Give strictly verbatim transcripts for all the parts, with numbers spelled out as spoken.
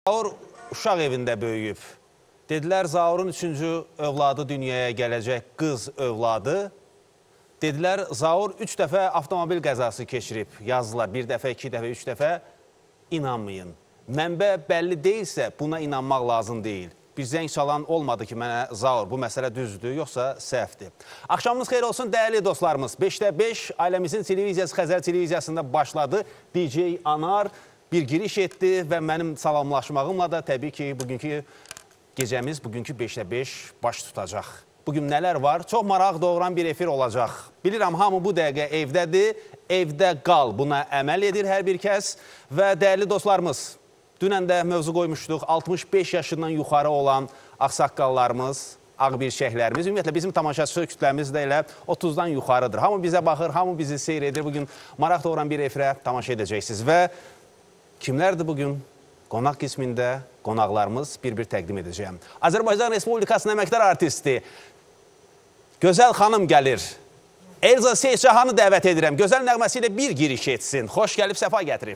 Zaur uşaq evində böyüyüb. Dedilər, Zaurun üçüncü övladı dünyaya gələcək qız övladı. Dedilər, Zaur üç dəfə avtomobil qəzası keçirib. Yazdılar, bir dəfə, iki dəfə, üç dəfə. İnanmayın. Mənbə bəlli deyilsə, buna inanmaq lazım deyil. Bir zəng çalan olmadı ki, mənə Zaur, bu məsələ düzdür, yoxsa səhvdir. Axşamınız xeyir olsun, dəyərli dostlarımız. beşdə beş ailəmizin televiziyası, Xəzər televiziyasında başladı. D J Anar bir giriş etdi və mənim salamlaşmağımla da təbii ki, bugünkü gecəmiz, bugünkü beşdə beş baş tutacaq. Bugün nələr var? Çox maraq doğuran bir efir olacaq. Bilirəm, hamı bu dəqiqə evdədir, evdə qal. Buna əməl edir hər bir kəs və dəyərli dostlarımız, dünən də mövzu qoymuşduq, altmış beş yaşından yuxarı olan ağsaqqallarımız, ağbirçəklərimiz, ümumiyyətlə bizim tamaşaçı kütləmiz də elə otuzdan yuxarıdır. Hamı bizə baxır, hamı bizi seyr edir. Bugün maraq doğuran bir efirə tamaşa edəcəksiniz və kimlərdir bugün? Qonaq qismində qonaqlarımız bir-bir təqdim edəcəyəm. Azərbaycan Respublikasının əməkdar artisti Gözəl xanım gəlir. Elza Seyidcahanı dəvət edirəm. Gözəl nəğməsi ilə bir giriş etsin. Xoş gəlib, səfa gətirib.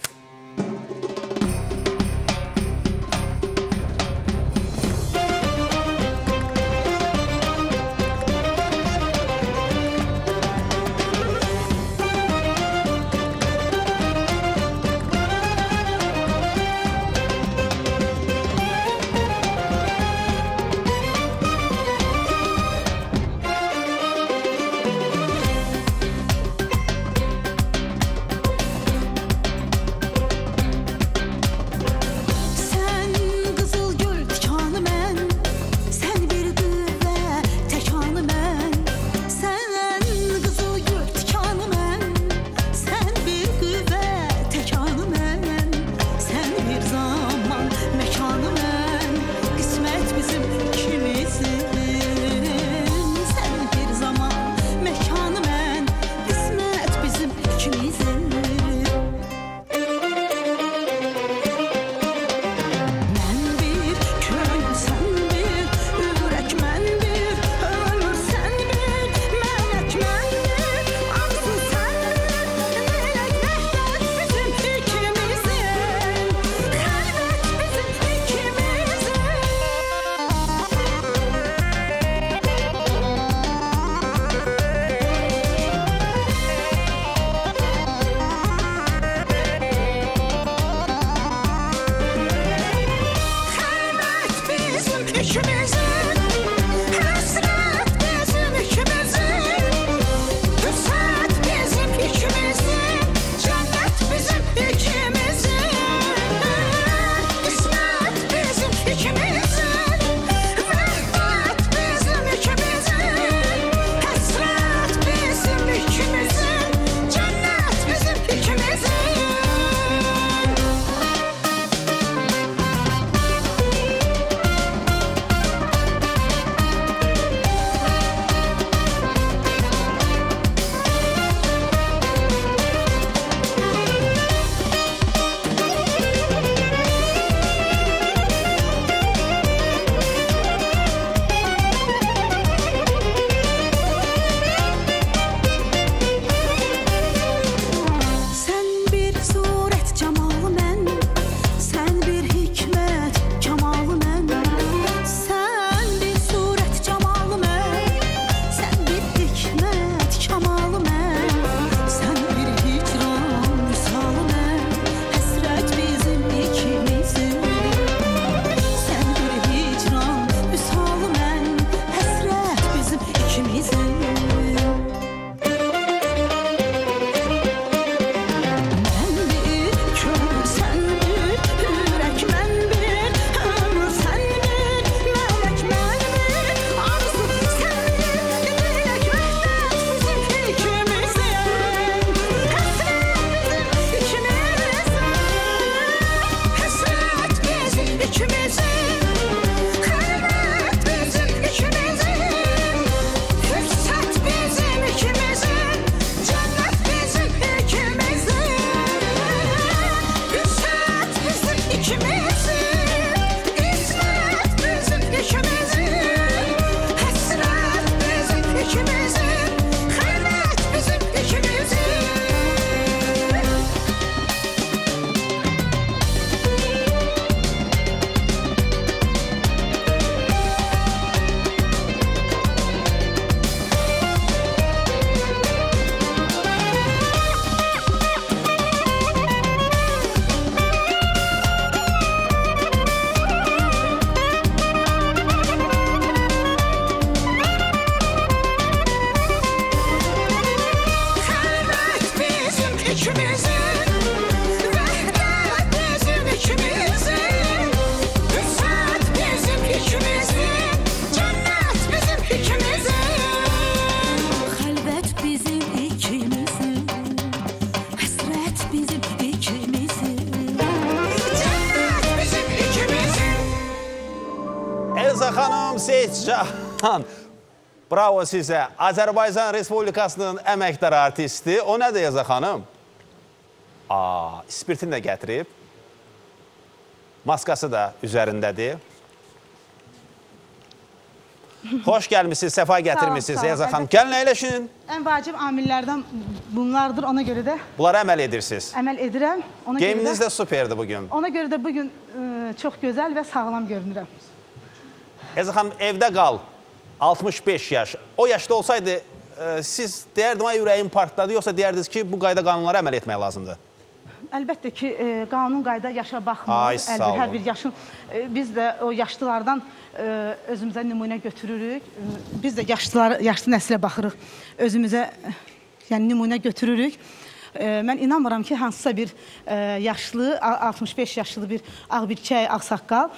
ikimizin, vəhdət bizim ikimizin, vüsət bizim ikimizin, cənnət bizim ikimizin. Xəlvət bizim ikimizin, həsrət bizim ikimizin, cənnət bizim ikimizin. Elza xanım Seyidcan, bravo sizə. Azərbaycan Respublikasının əməkdar artisti. O nədir Elza xanım? Aa, spirtini də gətirib. Maskası da üzərindədir. Xoş gəlmişsiniz, səfa gətirmişsiniz Elza xanım. Gəlin əyləşin. Ən vacib amillərdən bunlardır, ona görə də Bunlara əməl edirsiniz. əməl edirəm. Ona Geyiminiz görə də superdir bugün. Ona görə də bugün ə, çox gözəl və sağlam görünürəm. Elza xanım, evdə qal. altmış beş yaş. O yaşda olsaydı, e, siz deyərdim, ay ürəyim partladı, yoxsa deyərdiniz ki, bu qayda qanunlara əməl etmək lazımdır? Əlbəttə ki, e, qanun qayda yaşa baxmır. Ay, sağ olun. Hər bir yaşın, e, biz də o yaşlılardan e, özümüzə nümunə götürürük. E, biz də yaşlılar, yaşlı nəslə baxırıq, özümüzə e, yəni nümunə götürürük. E, mən inanmıram ki, hansısa bir e, yaşlı, altmış beş yaşlı bir ağbirçək, ağsaqqal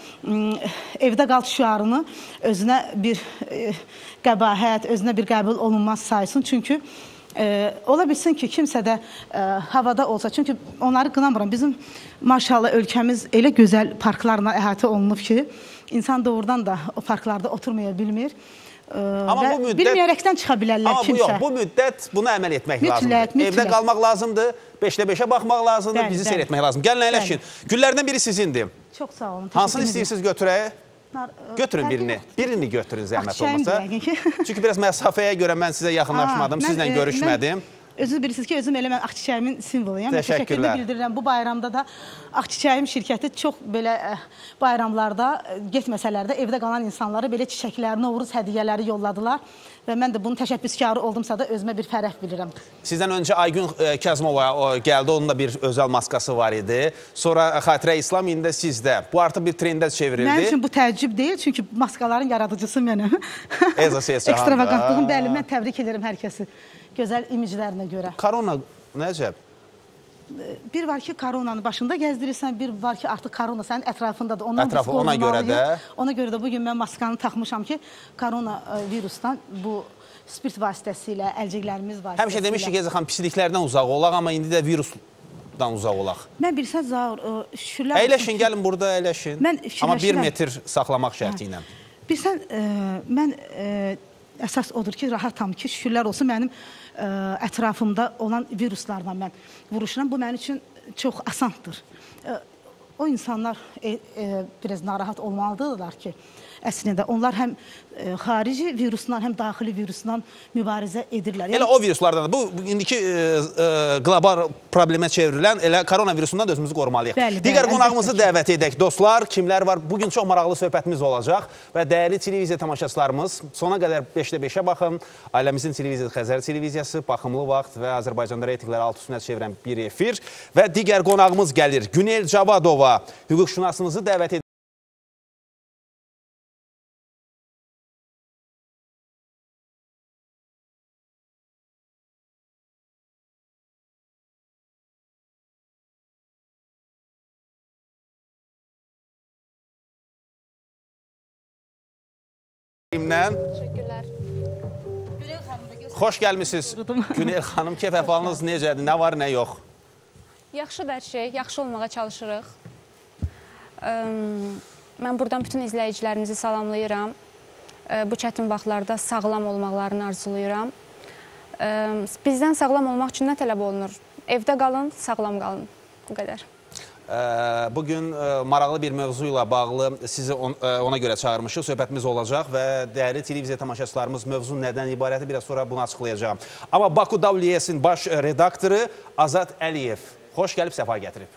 e, evdə qal şüarını özünə bir e, qəbahət, özünə bir qəbul olunmaz saysın. Çünki e, ola bilsin ki, kimsə də e, havada olsa, çünki onları qınamıram. Bizim maşallah ölkəmiz elə gözəl parklarla əhatə olunub ki, insan doğrudan da o parklarda oturmaya bilmir. Amma və bu müddət, bilməyərəkdən çıxa bilərlər amma kimsə. Bu, yox, bu müddət buna əməl etmək Mütləq, lazımdır. mütləq. Evdə qalmaq lazımdır, beşdə beşə baxmaq lazımdır, Bəli, bizi bəli. seyr etmək lazımdır. Gəlin əyləşin. Güllərdən biri sizindir. Çox sağ olun. Hansını təşəkkür istəyirsiniz götürək? ederim. Götürün Fərqi birini. yoxdur. Birini götürün zəhmət Çiçəyimdir olmasa. yəqin ki. Çünki biraz məsafəyə görə mən sizə yaxınlaşmadım, Aa, mən, sizlə e, görüşmədim. Mən özünüz bilirsiniz ki, özüm elə mən Ağçiçəyimin simvoluyam. Mən Təşəkkürlər. təşəkkürlü bildirirəm. Bu bayramda da Ağçiçəyim şirkəti çox belə ə, bayramlarda, ə, getməsələr də evdə qalan insanlara belə çiçəklər, Novruz hədiyyələri yolladılar. Və mən də bunun təşəbbüskarı oldumsa da özümə bir fərəh bilirəm. Sizdən öncə Aygün e, Kəzmova o, gəldi, onun da bir özəl maskası var idi. Sonra Xatirə İslam, indi də sizdə. Bu artıq bir trendə çevrildi. Mənim üçün bu təəccüb deyil, çünki maskaların yaradıcısı mənəm. Elza Seyidcan. Ekstravagantlığım, bəli, mən təbrik edirəm hər kəsi gözəl imiclərinə görə. Korona nəcəb? Bir var ki, koronanın başında gəzdirirsən, bir var ki, artıq korona sənin ətrafındadır. Ondan Ətrafı, biz ona görə qorunmalıyıq. də- Ona görə də bugün mən maskanı taxmışam ki, korona e, virusdan bu spirt vasitəsilə, əlcəklərimiz vasitəsilə. Həmişə demişik ki, xan pisliklərdən uzaq olaq, amma indi də virusdan uzaq olaq. Mən bilsən, Zaur, e, şükürlər... Əyləşin, gəlin burada əyləşin. Mən fikirləşirəm. Amma bir metr saxlamaq şərti ilə. Bilsən, e, mən e, əsas odur ki, rahatam ki, şükürlər olsun mənim e, ətrafımda olan viruslarla mən vuruşuram. Bu mənim üçün çox asandır. E, o insanlar e, e, biraz narahat olmalıdırlar ki, əslində onlar həm e, xarici virusla, həm daxili virusla mübarizə edirlər. Elə o viruslardan da, bu indiki e, e, qlobal problemə çevrilən elə koronavirusundan da özümüzü qorumalıyıq. Bəli, Digər bəli, qonağımızı əlbəttə ki. dəvət edək. Dostlar, kimlər var? Bugün çox maraqlı söhbətimiz olacaq və dəyərli televiziya tamaşaçılarımız sona qədər beşdə beşə baxın. Ailəmizin televiziyası Xəzər televiziyası, Baxımlı Vaxt və Azərbaycanda reytinqləri alt üstünə çevirən bir efir və digər qonağımız gəlir. Günel Cavadova, hüquqşünasımızı dəvət edək. Teşekkürler. Xoş gəlmişsiniz. Günel xanım, keyf əhvalınız necədir? Nə var, nə yox? Yaxşıdır hər şey, yaxşı olmağa çalışırıq. Mən buradan bütün izləyicilərimizi salamlayıram. Bu çətin vaxtlarda sağlam olmaqlarını arzulayıram. Bizdən sağlam olmaq üçün nə tələb olunur? Evdə qalın, sağlam qalın. Bu qədər. Bugün maraqlı bir mövzu ilə bağlı sizi ona görə çağırmışıq. Söhbətimiz olacaq və dəyərli televiziya tamaşaçılarımız mövzu nədən ibarəti biraz sonra bunu açıqlayacağım. Amma Baku W S-in baş redaktoru Azad Əliyev. Xoş gəlib, səfa gətirib.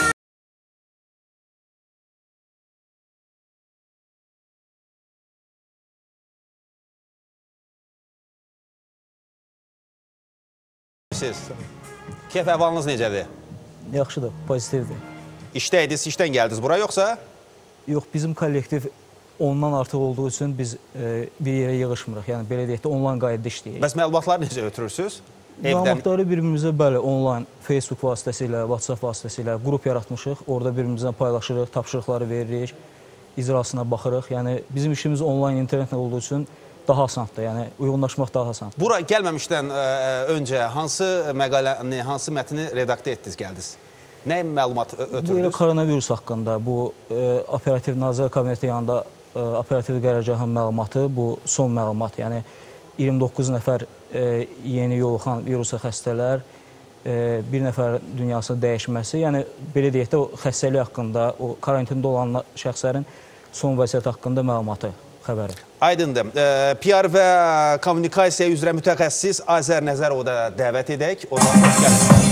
Siz, keyf əhvalınız necədir? Yaxşıdır, pozitivdir. İşdəydiniz, işdən gəldiniz bura, yoxsa? Yox, bizim kollektiv ondan artıq olduğu üçün biz e, bir yerə yığışmırıq. Yəni, belə deyək də, onlayn qaydada işləyirik. Bəs məlumatları necə ötürürsünüz? Evdən Məlumatları bir-birimizə bəli, onlayn, Facebook vasitəsilə, WhatsApp vasitəsilə qrup yaratmışıq. Orada bir-birimizlə paylaşırıq, tapşırıqları veririk, icrasına baxırıq. Yəni bizim işimiz onlayn internetlə olduğu üçün daha asandır. Yəni uyğunlaşmaq daha asandır. Bura gəlməmişdən ə, öncə hansı məqaləni, hansı mətni redaktə etdiniz, gəldiniz? Nə məlumat Bu elə ötürdünüz? koronavirus haqqında, bu e, operativ Nazirlər Kabineti yanında e, operativ qərargahın məlumatı, bu son məlumat. Yəni iyirmi doqquz nəfər e, yeni yoluxan virusa xəstələr, e, bir nəfər dünyasının dəyişməsi. Yəni belə deyək də o xəstəlik haqqında, o karantində olan şəxslərin son vəziyyət haqqında məlumatı, xəbəri. Aydındır. E, P R və kommunikasiya üzrə mütəxəssis Azər Nəzərovu da dəvət edək. O da xoş gəlir.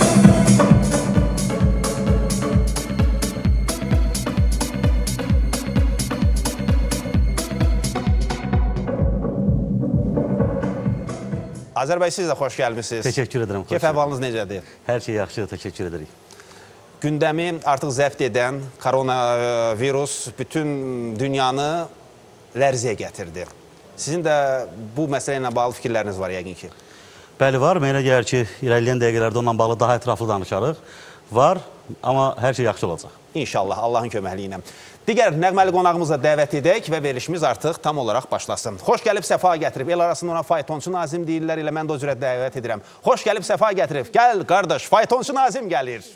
Azər bəy, siz də xoş gəlmişsiniz. Təşəkkür edirəm. Keyf əhvalınız necədir? Hər şey yaxşı, təşəkkür edirik. Gündəmi artıq zəbt edən koronavirus bütün dünyanı lərzəyə gətirdi. Sizin də bu məsələ ilə bağlı fikirləriniz var yəqin ki. Bəli var, mənə gəlir ki, irəliləyən dəqiqələrdə onunla bağlı daha ətraflı danışarıq. Var, amma hər şey yaxşı olacaq. İnşallah, Allahın köməkliyi ilə. Digər nəğməli qonağımıza dəvət edək və verilişimiz artıq tam olaraq başlasın. Xoş gəlib, səfa gətirib. El arasında ona faytonçu Nazim deyirlər, elə mən də o cürə dəvət edirəm. Xoş gəlib, səfa gətirib. Gəl, qardaş, faytonçu Nazim gəlir.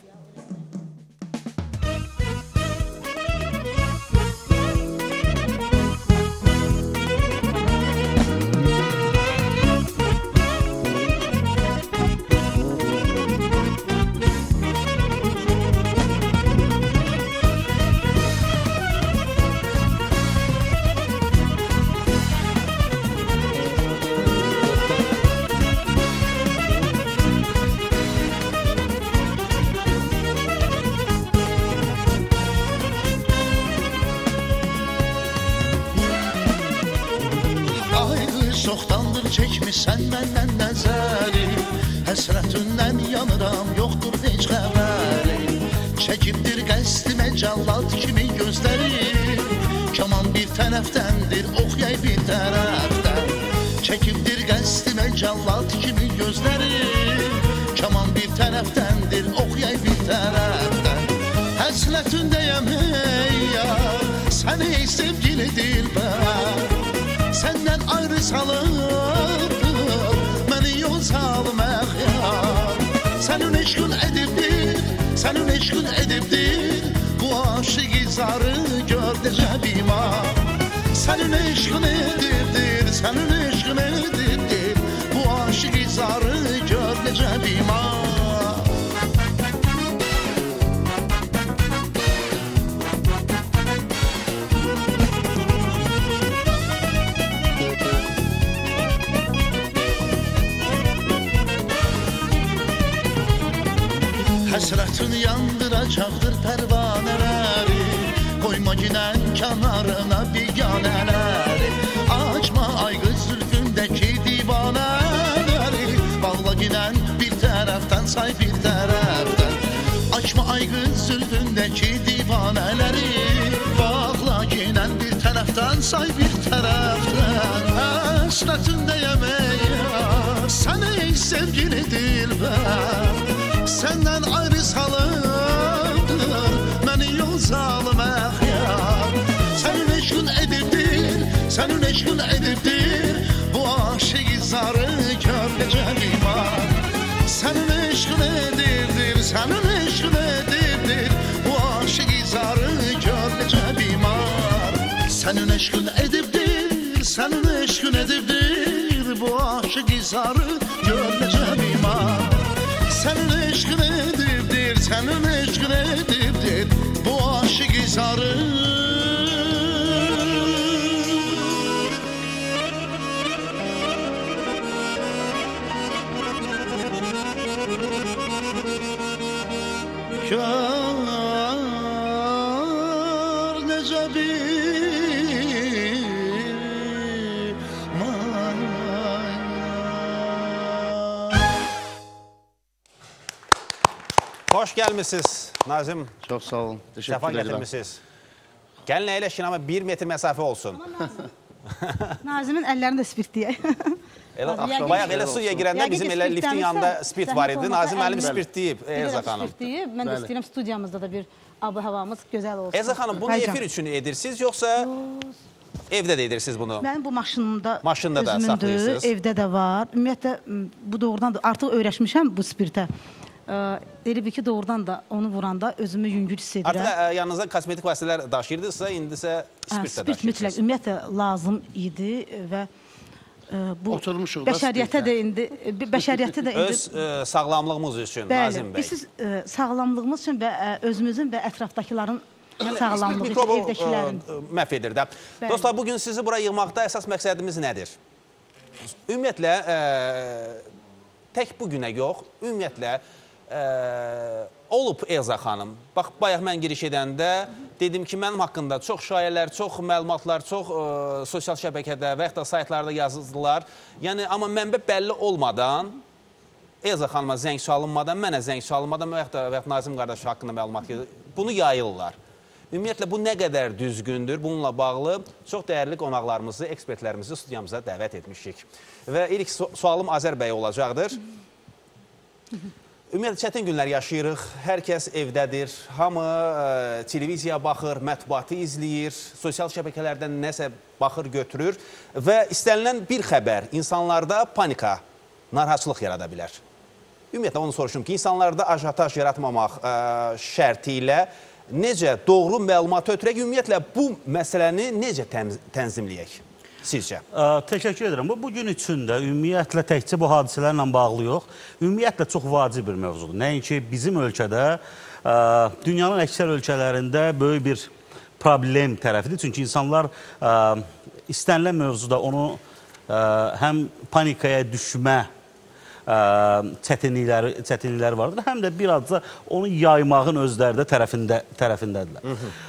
Çəkmişsən məndən nəzəri, həsrətindən yanıram, yoxdur heç xəbəri. Çəkibdir qəsdimə cəllad kimi gözləri, kaman bir tərəfdəndir, ox yay bir tərəfdən. Çəkibdir qəsdimə cəllad kimi gözləri, kaman bir tərəfdəndir, ox yay bir tərəfdən. Həsrətindəyəm ey yar, sən ey sevgili dilbər, səndən ayrı salıbdır, məni yol salım əxyar. Sənin eşqin edibdir, sənin eşqin edibdir, bu aşıqı zarı gör necə bimar. Sənin eşqin edibdir, sənin eşqin edibdir, bu aşıqı zarı gör necə bimar. Həsrətin yandıracaqdır pərvanələri, qoyma ginən kənarına biganələri. Açma aygı zülfündəki divanələri, bağla ginən bir tərəfdən say bir tərəfdən. Açma aygı zülfündəki divanələri, bağla ginən bir tərəfdən say bir tərəfdən. Həsrətindəyəm ey yar, sən ey sevgili dilbər, səndən ayrı salıbdır, məni yol salım əxyar. Sənin eşqin edibdir, sənin eşqin edibdir, bu aşıqı zarı gör necə bimar. Sənin eşqin edibdir, sənin eşqin edibdir, bu aşıqı zarı gör necə bimar. Sənin eşqin edibdir, sənin eşqin edibdir, bu aşıqı zarı gör necə bimar. Sənin eşqin edibdir, sənin eşqin edibdir, bu aşıqı zarı. Gör necə Xoş gəlmişsiniz Nazim. Çox sağ olun, Səfa təşəkkür edirəm. gətirmişsiniz. Gəlin əyləşin, amma bir metr məsafə olsun. Nazimin əllərini də spirt deyək. Elə bayaq elə studiyaya girəndə bizim elə liftin yanında spirt var idi. Nazim müəllim spirt deyib, Elza xanım. Spirt deyib, mən də istəyirəm studiyamızda da bir abı havamız gözəl olsun. Elza xanım, bunu efir üçün edirsiniz, yoxsa evdə də edirsiniz bunu? Mənim bu maşınımda Maşında da özümündür, saxlayırsınız. evdə də var. Ümumiyyətlə, bu doğrudan da artıq öyrəşmişəm bu spirtə. Elə bir ki, doğrudan da onu vuranda özümü yüngül hiss edirəm. Artıq yanınızda kosmetik vasitələr daşıyırdınızsa, indisə spirt də Spirt mütləq, daşıyırsınız. ümumiyyətlə lazım idi və bu Oturmuşuq da bəşəriyyətə də indi, bəşəriyyətə də indi... Öz sağlamlığımız üçün, Bəli, Nazim bəy. siz sağlamlığımız üçün və özümüzün və ətrafdakıların sağlamlığı üçün, Mikrobu evdəkilərin. məhv edir də. Dostlar, bugün sizi bura yığmaqda əsas məqsədimiz nədir? Ümumiyyətlə, tək bu günə yox, ümumiyyətlə, olub Elza xanım. Bax, bayaq mən giriş edəndə dedim ki, mənim haqqında çox şayələr, çox məlumatlar, çox sosial şəbəkədə və yaxud da saytlarda yazıldılar. Yəni, amma mənbə bəlli olmadan, Elza xanıma zəng çalınmadan, mənə zəng çalınmadan və yaxud da və yaxud Nazim qardaş haqqında məlumat gedir. Bunu yayırlar. Ümumiyyətlə, bu nə qədər düzgündür? Bununla bağlı çox dəyərli qonaqlarımızı, ekspertlərimizi studiyamıza dəvət etmişik. Və ilk sualım Azər bəyə olacaqdır. Ümumiyyətlə, çətin günlər yaşayırıq, hər kəs evdədir, hamı e, televiziya baxır, mətbuatı izləyir, sosial şəbəkələrdən nəsə baxır, götürür və istənilən bir xəbər insanlarda panika, narahatçılıq yarada bilər. Ümumiyyətlə, onu soruşum ki, insanlarda ajataj yaratmamaq e, şərti ilə necə doğru məlumat ötürək, ümumiyyətlə, bu məsələni necə tənzimləyək? Sizcə? Təşəkkür edirəm. Bu, bugün üçün də ümumiyyətlə təkcə bu hadisələrlə bağlı yox, ümumiyyətlə çox vacib bir mövzudur. Nəinki bizim ölkədə, ə, dünyanın əksər ölkələrində böyük bir problem tərəfidir. Çünki insanlar ə, istənilən mövzuda onu ə, həm panikaya düşmə ə, çətinlikləri, çətinlikləri vardır, həm də bir azca onu yaymağın özləri də tərəfində, tərəfindədirlər. Hı -hı.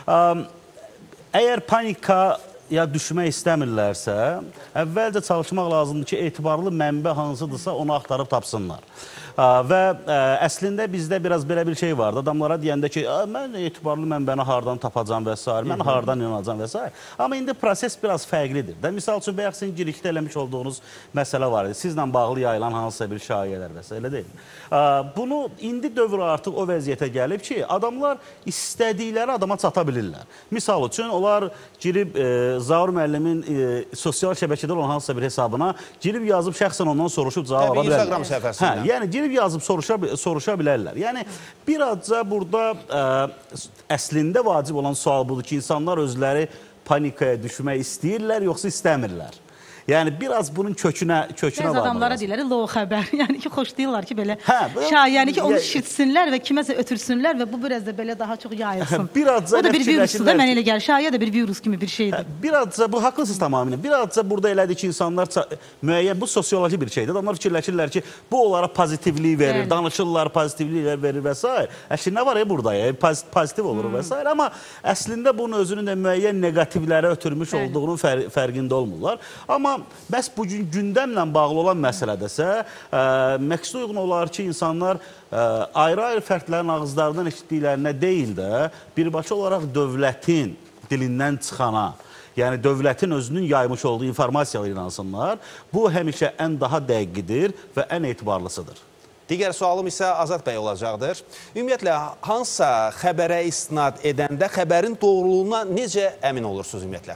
Ə, əgər panika ya düşmək istəmirlərsə, əvvəlcə çalışmaq lazımdır ki, etibarlı mənbə hansıdırsa onu axtarıb tapsınlar. Və ə, əslində bizdə biraz belə bir şey vardı. Adamlara deyəndə ki, mən etibarlı mənbəni hardan tapacam və s. Mən hardan inanacam və s. Amma indi proses biraz fərqlidir. Də, misal üçün, bəyək sizin girişdə eləmiş olduğunuz məsələ var idi. Sizlə bağlı yayılan hansısa bir şayiələr və s. Elə deyil. Ə, bunu indi dövr artıq o vəziyyətə gəlib ki, adamlar istədikləri adama çata bilirlər. Misal üçün, onlar girib e, Zaur müəllimin e, sosial şəbəkədə olan hansısa bir hesabına girib yazıb şəxsən ondan soruşub cavab ala bilərlər. Instagram səhifəsindən. Hə, yəni girib yazıb soruşa, soruşa bilərlər. Yəni birazca burada ə, əslində vacib olan sual budur ki, insanlar özləri panikaya düşmək istəyirlər, yoxsa istəmirlər. Yəni biraz bunun kökünə, kökünə Bəzi var. adamlara deyirlər, lo xəbər. Yəni ki, xoş deyirlər ki, belə Hə, şayəni ki, onu ya- şişitsinlər və kiməsə ötürsünlər və bu biraz da belə daha çox yayılsın. Birazca O da bir elə virusdur da, fikirləşirlər mənə ki- elə gəlir. Şayə də bir virus kimi bir şeydir. Birazca, bu haqlısınız tamamilə. Birazca burada elədir ki, insanlar müəyyən, bu sosioloji bir şeydir. Adamlar fikirləşirlər ki, bu onlara pozitivlik verir, Bəli. danışırlar, pozitivliklər verir və s. Əşli nə var ya burada ya, pozitiv olur və s. Amma əslində bunun özünün də müəyyən neqativlərə ötürmüş Bəli. olduğunun fər fərqində olmurlar. Amma bəs bugün gündəmlə bağlı olan məsələdəsə, ə, məqsəd uyğun olar ki, insanlar ə, ayrı-ayrı fərdlərin ağızlarından eşitdiklərinə deyil də, birbaşa olaraq dövlətin dilindən çıxana, yəni dövlətin özünün yaymış olduğu informasiyaları inansınlar. Bu həmişə ən daha dəqiqidir və ən etibarlısıdır. Digər sualım isə Azad bəy olacaqdır. Ümumiyyətlə, hansısa xəbərə istinad edəndə xəbərin doğruluğuna necə əmin olursunuz ümumiyyətlə?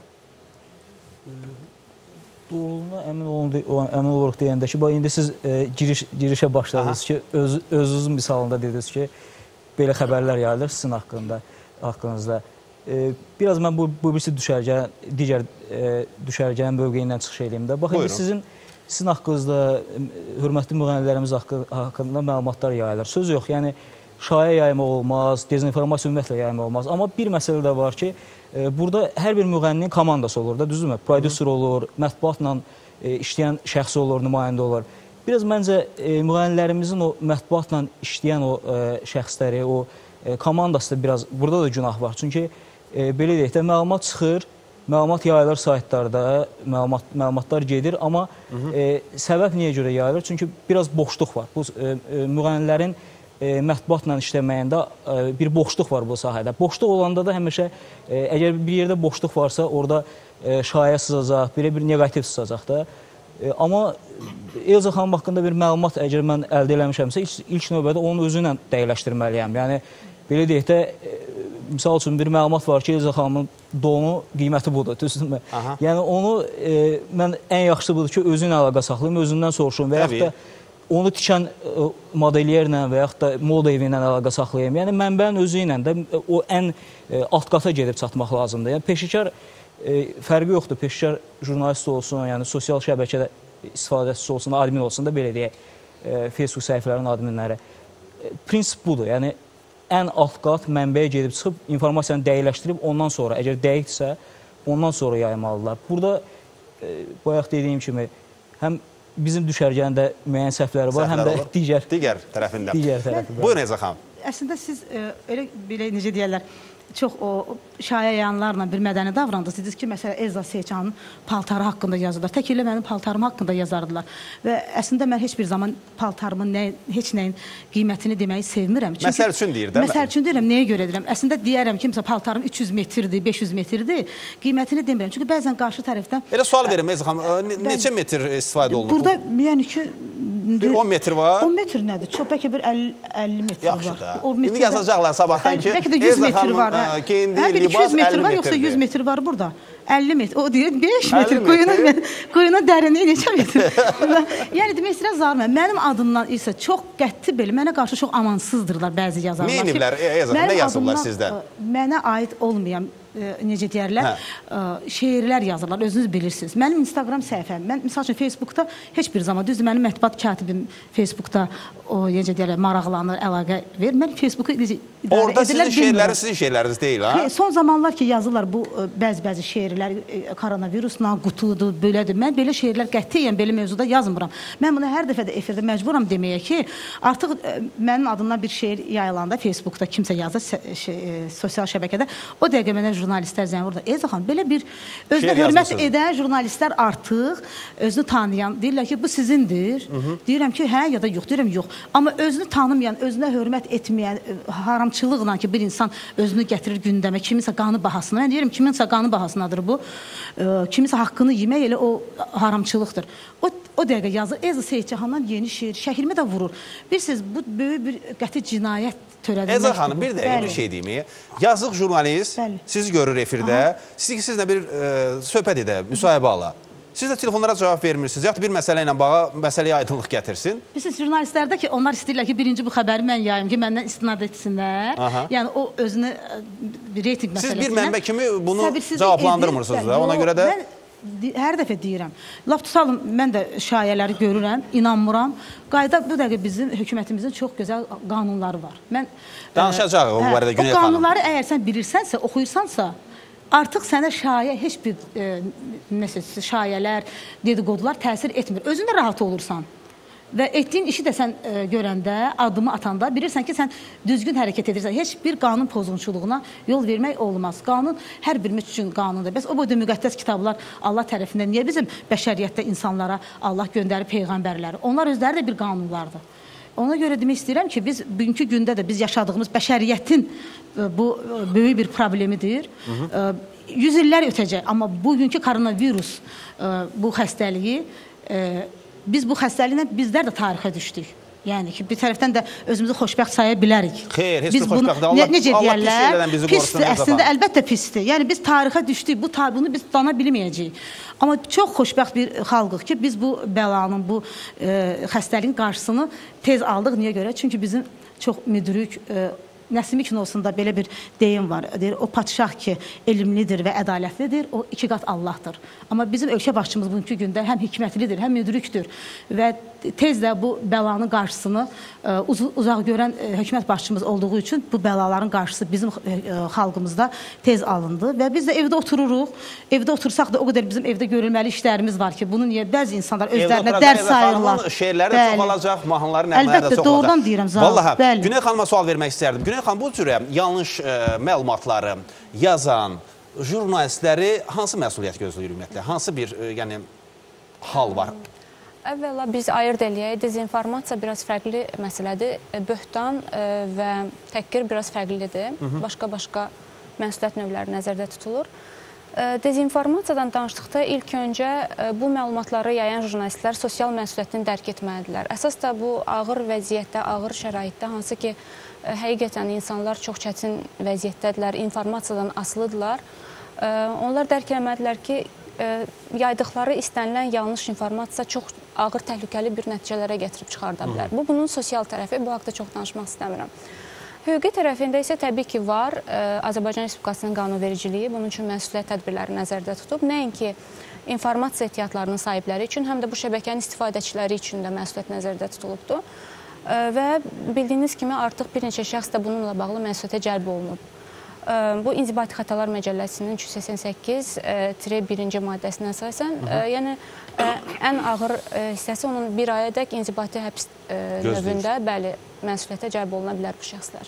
Doğruluğuna əmin, olun, əmin oluruq deyəndə ki, indi siz e, giriş, girişə başladınız Aha. ki, öz, özünüz misalında dediniz ki, belə xəbərlər yayılır sizin haqqında, haqqınızda. E, biraz mən bu, bu birisi düşərgə, digər e, düşərgənin mövqeyindən çıxış edeyim də. Bax, indi sizin, sizin haqqınızda, hörmətli müğənnilərimiz haqqı, haqqında məlumatlar yayılır. Söz yox, yəni şayə yaymaq olmaz, dezinformasiya ümumiyyətlə yaymaq olmaz. Amma bir məsələ də var ki, e, burada hər bir müğənninin komandası olur da, düzdürmü? Prodüser olur, mətbuatla e, işləyən şəxsi olur, nümayəndə olur. Biraz məncə e, müğənnilərimizin o mətbuatla işləyən o e, şəxsləri, o e, komandası da biraz, burada da günah var. Çünki e, belə deyək də, məlumat çıxır, məlumat yayılır saytlarda, məlumat, məlumatlar gedir, amma Hı -hı. E, səbəb niyə görə yayılır? Çünki biraz boşluq var. Bu e, e, müğənnilərin E, mətbuatla işləməyəndə e, bir boşluq var bu sahədə. Boşluq olanda da həmişə, e, əgər bir yerdə boşluq varsa, orada e, şayə sızacaq, belə bir negativ sızacaq da. E, amma Elza xanım haqqında bir məlumat əgər mən əldə eləmişəmsə, ilk, ilk növbədə onun özü ilə dəqiqləşdirməliyəm. Yəni, belə deyək də, e, misal üçün bir məlumat var ki, Elza xanımın donu qiyməti budur, düzdürmü? Yəni, onu e, mən ən yaxşısı budur ki, özü ilə əlaqə saxlayım, özündən soruşum və yaxud da onu tikən e, modelyerlə və yaxud da moda evi ilə əlaqə saxlayayım. Yəni, mənbənin özü ilə də o ən e, alt qata gedib çatmaq lazımdır. Yəni, peşəkar e, fərqi yoxdur, peşəkar jurnalist olsun, yəni sosial şəbəkədə istifadəçisi olsun, admin olsun da, belə deyək, e, Facebook səhifələrin adminləri. E, prinsip budur, yəni ən alt qat mənbəyə gedib çıxıb, informasiyanı dəqiqləşdirib, ondan sonra, əgər dəqiqdirsə, ondan sonra yaymalıdırlar. Burada, e, bayaq dediyim kimi, həm bizim düşərgəndə müəyyən səhvləri var, həm də digər, digər tərəfində. Digər tərəfində. Buyurun Elza xanım. Əslində siz e, elə, belə necə deyərlər, çox o şaya yanlarla bir mədəni davrandınız. Dediniz ki, məsələn, Elza Seyçanın paltarı haqqında yazırlar. Tək elə mənim paltarım haqqında yazardılar. Və əslində mən heç bir zaman paltarımın nə, heç nəyin qiymətini deməyi sevmirəm. Çünki, məsəl üçün deyir də. Məsəl üçün deyirəm, nəyə görə deyirəm? Əslində deyərəm ki, məsələn, paltarım üç yüz metrdir, beş yüz metrdir. Qiymətini demirəm. Çünki bəzən qarşı tərəfdən... Elə sual verim Elza xanım, ne, neçə metr istifadə olunur? Burada, yəni ki... Bir on metr var. on metr nədir? Çox, bəlkə bir əlli metr var. Yaxşı da. İndi yazacaqlar sabahdan ki, bəlkə də yüz metr var. Geyindiyi libas əlli var, yoxsa yüz metrdir. metr var burada. əlli metr. O deyir beş metr. Quyunun, quyunun dərinliyi neçə metr? Yəni demək istəyirəm zarmıyam. Mənim adımdan isə çox qətti belə, mənə qarşı çox amansızdırlar bəzi yazarlar. Neyiniblər? Nə yazıblar sizdən? Mənə aid olmayan, necə deyərlər, hə. şeirlər yazırlar, özünüz bilirsiniz. Mənim Instagram səhifəm, mən misal üçün Facebookda heç bir zaman, düzdür, mənim mətbuat katibim Facebookda o, necə deyərlər, maraqlanır, əlaqə verir. Mən Facebooku idarə edirlər. Orada sizin şeirləriniz sizin şeirləriniz deyil, ha? Son zamanlar ki, yazırlar bu bəzi-bəzi şeirlər, koronavirusla, qutudur, belədir. Mən belə şeirlər qətiyyən belə mövzuda yazmıram. Mən bunu hər dəfə də efirdə məcburam deməyə ki, artıq mənim adımdan bir şeir yayılanda Facebookda kimsə yazır, sosial şəbəkədə, o dəqiqə mənə jurnalistlər zəng vurdu. Elza xanım, belə bir özünə hörmət edən jurnalistlər artıq özünü tanıyan, deyirlər ki, bu sizindir. Hı -hı. Deyirəm ki, hə ya da yox, deyirəm yox. Amma özünü tanımayan, özünə hörmət etməyən, haramçılıqla ki, bir insan özünü gətirir gündəmə, kiminsə qanı bahasına. Mən deyirəm, kiminsə qanı bahasınadır bu. Kiminsə haqqını yemək elə o haramçılıqdır. O, o dəqiqə yazır, Elza Seyidcahandan yeni şeir, şəhilmi də vurur. Bilirsiniz, bu böyük bir qəti cinayət törədilməkdir. Elza xanım, bir dəqiqə bir şey deyim. Yazıq jurnalist Bəli. sizi görür efirdə, siz, sizlə bir e, söhbət edə, müsahibə ala. Siz də telefonlara cavab vermirsiniz, yaxud bir məsələ ilə bağa məsələyə aydınlıq gətirsin. Bilirsiniz, jurnalistlərdə ki, onlar istəyirlər ki, birinci bu xəbəri mən yayım ki, məndən istinad etsinlər. Aha. Yəni, o özünü bir reyting məsələsindən... Siz bir mənbə kimi bunu cavablandırmırsınız da, ona görə də... Mən hər dəfə deyirəm, laf tutalım, mən də şayələri görürəm, inanmıram. Qayda bu dəqiqə bizim hökumətimizin çox gözəl qanunları var. Mən danışacaq o barədə Günel xanım. O qanunları əgər sən bilirsənsə, oxuyursansa, artıq sənə şayə heç bir e, nəsə, şayələr, dedikodular təsir etmir. Özün də rahat olursan. Və etdiyin işi də sən e, görəndə, adımı atanda bilirsən ki, sən düzgün hərəkət edirsən. Heç bir qanun pozunçuluğuna yol vermək olmaz. Qanun hər birimiz üçün qanundur. Bəs o boyda müqəddəs kitablar Allah tərəfindən niyə bizim bəşəriyyətdə insanlara Allah göndərib peyğəmbərləri? Onlar özləri də bir qanunlardır. Ona görə demək istəyirəm ki, biz bugünkü gündə də biz yaşadığımız bəşəriyyətin bu böyük bir problemidir. Hı -hı. yüz illər ötəcək, amma bugünkü koronavirus bu xəstəliyi, biz bu xəstəliklə bizlər də tarixə düşdük. Yəni ki, bir tərəfdən də özümüzü xoşbəxt saya bilərik. Xeyr, heç bir xoşbəxt. Allah, necə Allah deyərlər, pis şeylərdən bizi qorusun. Pisdir, əslində əlbəttə pisdir. Yəni biz tarixə düşdük, bu, bunu biz dana bilməyəcəyik. Amma çox xoşbəxt bir xalqıq ki, biz bu bəlanın, bu e, xəstəliyin qarşısını tez aldıq. Niyə görə? Çünki bizim çox müdrik, e, Nəsimi kinosunda belə bir deyim var. Deyir, o padşah ki, elmlidir və ədalətlidir, o iki qat Allahdır. Amma bizim ölkə başçımız bugünkü gündə həm hikmətlidir, həm müdrikdir. Və tez də bu bəlanın qarşısını uz uzaq görən hökumət başçımız olduğu üçün bu bəlaların qarşısı bizim xalqımızda tez alındı. Və biz də evdə otururuq. Evdə otursaq da o qədər bizim evdə görülməli işlərimiz var ki, bunu niyə bəzi insanlar özlərinə dərs sayırlar. Şeirləri də çoxalacaq, mahnıların nəmələri də çoxalacaq. Əlbəttə, doğrudan deyirəm. Vallahi, Günel xanıma sual vermək istərdim. Günel xanım, bu cürə yanlış e, məlumatları yazan jurnalistləri hansı məsuliyyət gözləyir ümumiyyətlə? Hansı bir e, yəni, hal var? Əvvəla biz ayırd eləyək. Dezinformasiya biraz fərqli məsələdir. Böhtan e, və təhqir biraz fərqlidir. Başqa-başqa məsuliyyət növləri nəzərdə tutulur. Dezinformasiyadan danışdıqda ilk öncə bu məlumatları yayan jurnalistlər sosial məsuliyyətini dərk etməlidirlər. Əsas da bu ağır vəziyyətdə, ağır şəraitdə, hansı ki, həqiqətən insanlar çox çətin vəziyyətdədirlər, informasiyadan asılıdırlar. Onlar dərk eləməlidirlər ki, yaydıqları istənilən yanlış informasiya çox ağır, təhlükəli bir nəticələrə gətirib çıxarda bilər. Bu, bunun sosial tərəfi, bu haqda çox danışmaq istəmirəm. Hüquqi tərəfində isə təbii ki, var. Azərbaycan Respublikasının qanunvericiliyi bunun üçün məsuliyyət tədbirləri nəzərdə tutub. Nəinki informasiya ehtiyatlarının sahibləri üçün, həm də bu şəbəkənin istifadəçiləri üçün də məsuliyyət nəzərdə tutulubdur. Və bildiyiniz kimi, artıq bir neçə şəxs də bununla bağlı məsuliyyətə cəlb olunub. Bu, İnzibati Xətalar Məcəlləsinin üç yüz səksən səkkiz birinci maddəsinə əsasən, yəni ən ağır hissəsi onun bir ayədək inzibati həbs növündə, bəli, məsuliyyətə cəlb oluna bilər bu şəxslər.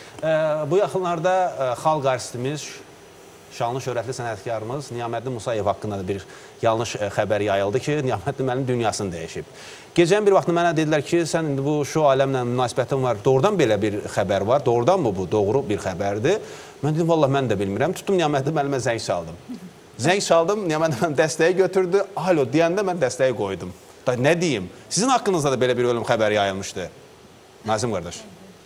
Bu yaxınlarda xalq artistimiz, şanlı şöhrətli sənətkarımız Niyaməddin Musayev haqqında da bir yanlış xəbər yayıldı ki, Niyaməddin mənim dünyasını dəyişib. Gecənin bir vaxtında mənə dedilər ki, sən indi bu şou aləmlə münasibətin var, doğrudan belə bir xəbər var, doğrudan mı bu, doğru bir xəbərdir? Mən dedim, vallahi mən də bilmirəm. Tutdum Niyaməddin müəllimə zəng çaldım. Zəng çaldım, Niyaməddin müəllim dəstəyi götürdü, alo deyəndə mən dəstəyi qoydum. Da, nə deyim? Sizin haqqınızda da belə bir ölüm xəbəri yayılmışdı, Nazim qardaş.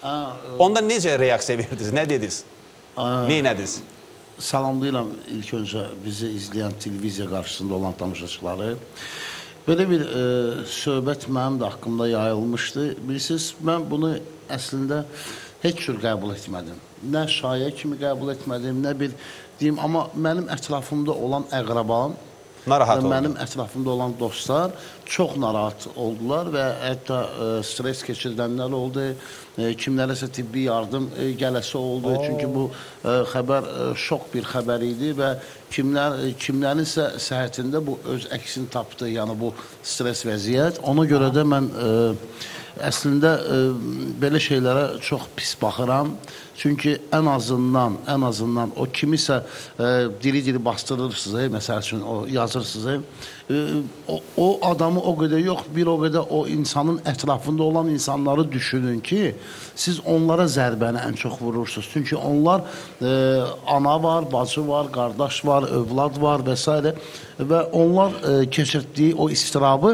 Onda necə reaksiya verdiniz, nə dediniz, neynədiniz? Salamlayıram ilk öncə bizi izləyən televiziya qarşısında olan tamaşaçıları. Belə bir e, söhbət mənim də haqqımda yayılmışdı. Bilirsiniz, mən bunu əslində heç cür qəbul etmədim. Nə şayə kimi qəbul etmədim, nə bir deyim, amma mənim ətrafımda olan əqrabam, narahat oldu. Mənim ətrafımda olan dostlar çox narahat oldular və hətta e, stres keçirilənlər oldu, e, kimlərəsə tibbi yardım e, gələsi oldu. Oo. Çünki bu e, xəbər e, şok bir xəbər idi və kimlər, e, kimlərin isə səhhətində bu öz əksini tapdı, yəni bu stres vəziyyət. Ona görə də mən e, əslində e, belə şeylərə çox pis baxıram. Çünki ən azından, ən azından o kimisə diri-diri bastırırsınız, e, məsəl üçün o yazırsınız, e, o, o adamı o qədər yox, bir o qədər o insanın ətrafında olan insanları düşünün ki, siz onlara zərbəni ən çox vurursunuz. Çünki onlar e, ana var, bacı var, qardaş var, övlad var və s. və onlar e, keçirdiyi o istirabı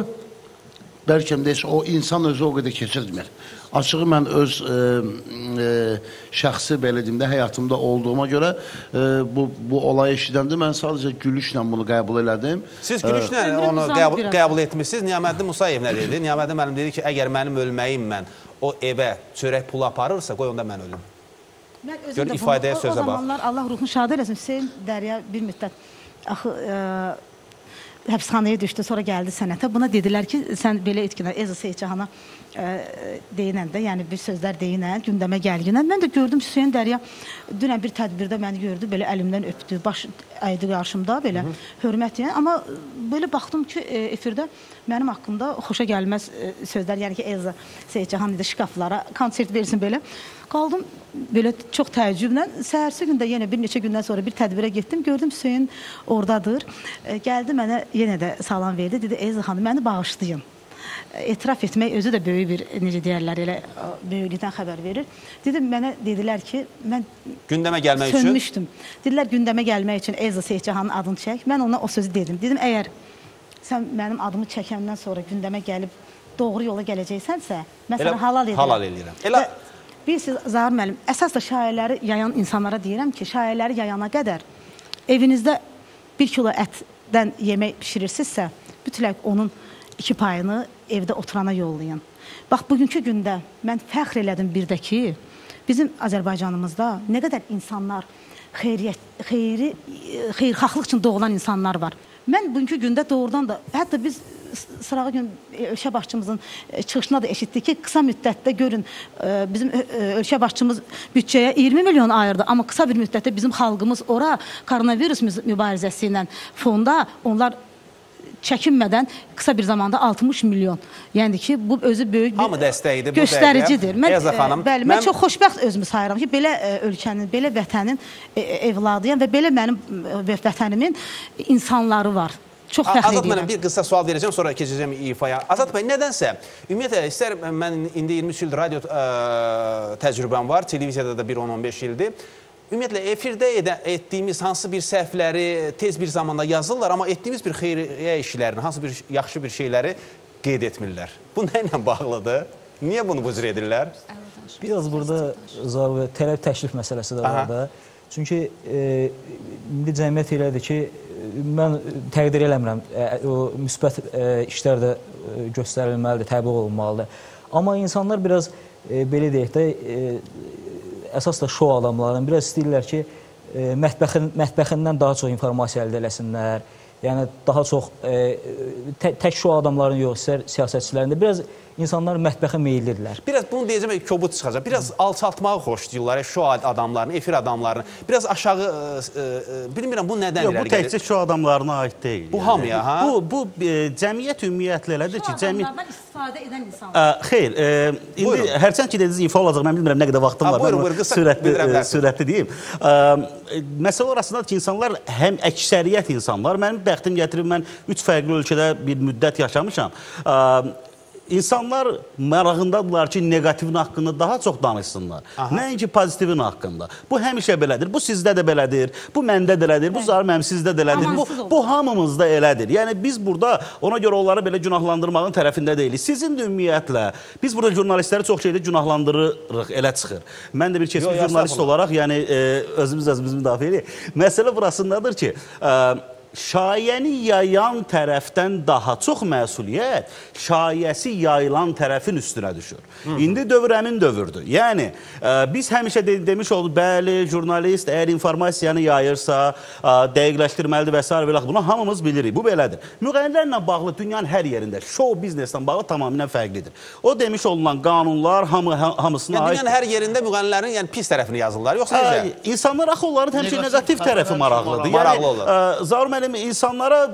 bəlkə də o insan özü o qədər keçirmir. Açığı mən öz e, e, şəxsi belə deyim də həyatımda olduğuma görə e, bu, bu olayı eşidəndə mən sadəcə gülüşlə bunu qəbul elədim. Siz gülüşlə e, onu qəbul, qəbul etmişsiniz. Niyaməddin Musayev nə dedi? Niyaməddin müəllim dedi ki, əgər mənim ölməyim mən o evə çörək pulu aparırsa, qoy onda mən ölüm. Mən Gör, ifadəyə sözə bax. O zamanlar Allah ruhunu şad eləsin. Hüseyin Dərya bir müddət axı e, həbsxanaya düşdü, sonra gəldi sənətə. Buna dedilər ki, sən belə etkinə, Eza Seyidcahana e, deyinəndə, yəni bir sözlər deyinən, gündəmə gəlginən. Mən də gördüm Hüseyin Dərya dünən bir tədbirdə məni gördü, belə əlimdən öpdü, baş əydi qarşımda, belə Hı -hı. hörmət yəni. Amma belə baxdım ki, e, efirdə mənim haqqımda xoşa gəlməz e, sözlər, yəni ki, Eza Seyidcahan idi, şkaflara konsert versin belə. Qaldım belə çox təəccüblə. Səhərsi gündə yenə bir neçə gündən sonra bir tədbirə getdim. Gördüm Hüseyin oradadır. E, gəldi mənə yenə də salam verdi. Dedi, Eza xanım, məni bağışlayın. E, etiraf etmək özü də böyük bir, necə deyərlər, elə böyüklükdən xəbər verir. Dedim, mənə dedilər ki, mən gündəmə gəlmək üçün sönmüşdüm. Dedilər, gündəmə gəlmək üçün Eza Seyidcahanın adını çək. Mən ona o sözü dedim. Dedim, əgər sən mənim adımı çəkəndən sonra gündəmə gəlib doğru yola gələcəksənsə, mən sənə halal edirəm. Halal edirəm. Elə Bilirsiniz, Zahir müəllim, əsas da şairləri yayan insanlara deyirəm ki, şairləri yayana qədər evinizdə bir kilo ətdən yemək pişirirsinizsə, mütləq onun iki payını evdə oturana yollayın. Bax, bugünkü gündə mən fəxr elədim bir də ki, bizim Azərbaycanımızda nə qədər insanlar, xeyriyyət, xeyri, xeyrxahlıq üçün doğulan insanlar var. Mən bugünkü gündə doğrudan da, hətta biz sırağı gün ölkə başçımızın çıxışına da eşitdik ki, qısa müddətdə görün, bizim ölkə başçımız bütçəyə iyirmi milyon ayırdı, amma qısa bir müddətdə bizim xalqımız ora koronavirus mübarizəsi ilə fonda onlar çəkinmədən qısa bir zamanda altmış milyon. Yəni ki, bu özü böyük bir göstəricidir. Mən, bəli, mən çox xoşbəxt özümü sayıram ki, belə ölkənin, belə vətənin evladıyam və belə mənim vətənimin insanları var. Çox fəxr edirəm. Azad mənim bir qısa sual verəcəm, sonra keçəcəm ifaya. Azad bəy, nədənsə, ümumiyyətlə, istər mən indi iyirmi üç ildir radio ə, təcrübəm var, televiziyada da bir on on beş ildir. ümumiyyətlə, efirdə edə, etdiyimiz hansı bir səhvləri tez bir zamanda yazırlar, amma etdiyimiz bir xeyriyyə işlərini, hansı bir yaxşı bir şeyləri qeyd etmirlər. Bu nə ilə bağlıdır? Niyə bunu bu cür edirlər? Biraz burada Zaur tələb təklif məsələsi də var da. Çünki e, indi cəmiyyət elədir ki, mən təqdir eləmirəm, e, o müsbət e, işlər də e, göstərilməlidir, təbliğ olunmalıdır. Amma insanlar biraz e, belə deyək də, e, əsas da şou adamların biraz istəyirlər ki, e, mətbəxin, mətbəxindən daha çox informasiya əldə eləsinlər. Yəni, daha çox e, tə, tək şou adamların yox, siyasətçilərində biraz insanlar mətbəxə meyillidirlər. Biraz bunu deyəcəm, kobud çıxacaq. Biraz alçaltmağı xoşlayırlar, şou adamlarını, efir adamlarını. Biraz aşağı, e, e, bilmirəm, bu nədən irəli gəlir? Bu təkcə şou adamlarına aid deyil. Bu hamıya, ha? Bu, bu e, cəmiyyət ümumiyyətlə elədir ki, cəmiyyət... Şou adamlardan istifadə edən insanlar. Xeyr, e, indi hərçənd ki, dediniz ifa olacaq, mən bilmirəm nə qədər vaxtım var. Buyurun, buyurun, qısa sürətli, sürətli deyim. E, məsələ orasındadır ki, insanlar, həm əksəriyyət insanlar, mənim bəxtim gətirib, mən üç fərqli ölkədə bir müddət yaşamışam. E, İnsanlar marağındadırlar ki, negativin haqqında daha çox danışsınlar. Nəinki pozitivin haqqında. Bu həmişə belədir. Bu sizdə də belədir. Bu məndə də belədir. Bu zarım həm sizdə də belədir. Bu, bu hamımızda elədir. Yəni biz burada ona görə onları belə günahlandırmağın tərəfində deyilik. Sizin də ümumiyyətlə, biz burada jurnalistləri çox şeydə günahlandırırıq, elə çıxır. Mən də bir keçmiş jurnalist olaraq, yəni e, özümüz özümüzü müdafiə edirik. Məsələ burasındadır ki, e, şayəni yayan tərəfdən daha çox məsuliyyət şayəsi yayılan tərəfin üstünə düşür. Hı -hı. İndi dövr əmin dövrdür. Yəni, e, biz həmişə de demiş olduq, bəli, jurnalist əgər informasiyanı yayırsa, e, dəqiqləşdirməlidir və s. və bunu hamımız bilirik. Bu belədir. Müğənnilərlə bağlı dünyanın hər yerində show bizneslə bağlı tamamilə fərqlidir. O demiş olunan qanunlar hamı, hamısına yəni, aid. Dünyanın hər yerində müğənnilərin yəni, pis tərəfini yazırlar, yoxsa necə? İnsanlar axı onların həmişə negativ tərəfi maraqlıdır. Maraqlı olur. Yəni, Zaur müəllim, insanlara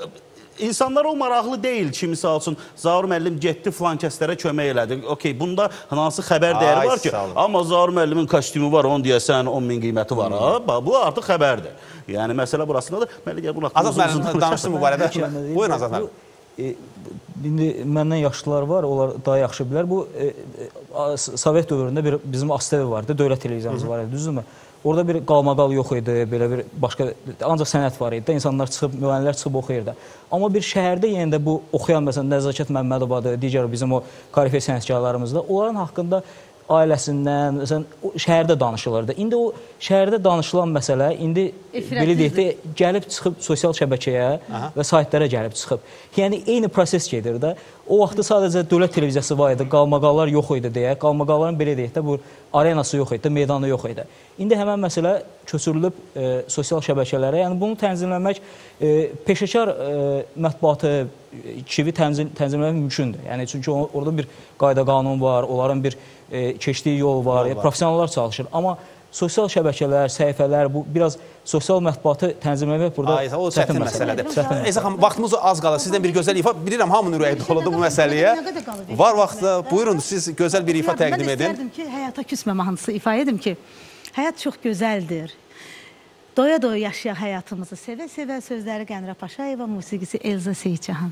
insanlar o maraqlı deyil ki, misal üçün Zaur müəllim getdi filan kəslərə kömək elədi. Okey, bunda hansı xəbər dəyəri var ki, amma Zaur müəllimin kostyumu var, onun deyəsən on min qiyməti var. Ha? Bu artıq xəbərdir. Yəni məsələ burasındadır. Azad müəllim danışdı bu barədə. Buyurun Azad müəllim. E, indi məndən yaşlılar var, onlar daha yaxşı bilər. Bu e, e, Sovet dövründə bir bizim A S T V vardı, dövlət televiziyamız var idi, düzdürmü? Orada bir qalmaqal yox idi, belə bir başqa, ancaq sənət var idi. İnsanlar çıxıb, müğənnilər çıxıb oxuyurdu. Amma bir şəhərdə yenə də bu oxuyan, məsələn, Nəzakət Məmmədovadır, digər bizim o korifey sənətkarlarımızda, onların haqqında ailəsindən, məsələn, şəhərdə danışılırdı. İndi o şəhərdə danışılan məsələ, indi belə deyək də, gəlib çıxıb sosial şəbəkəyə Aha. və saytlara gəlib çıxıb. Yəni, eyni proses gedir də. O vaxtda sadəcə dövlət televiziyası var idi, qalmaqallar yox idi deyə, qalmaqalların belə deyək də, bu arenası yox idi, meydanı yox idi. İndi həmən məsələ köçürülüb e, sosial şəbəkələrə, yəni bunu tənzimləmək, e, peşəkar e, mətbuatı, kivi tənzim, tənzimləmək mümkündür. Yəni, çünki o, orada bir qayda qanun var, onların bir e, keçdiyi yol var, yol var. Professionallar çalışır. Amma sosial şəbəkələr, səhifələr, bu biraz sosial mətbuatı tənzimləmək burada Ay, o çətin məsələdir. Eysa xanım, vaxtımız az qalır. Sizdən bir gözəl ifa, bilirəm, hamının ürəyi doludur bu məsələyə. Var vaxtda, buyurun, siz gözəl bir ifa təqdim edin. Mən istərdim ki, həyata küsmə mahnısı ifa edim ki, həyat çox gözəldir. Doya-doya yaşayaq həyatımızı, sevə-sevə sözləri Qənrə Paşayeva, musiqisi Elza Seyidcahan.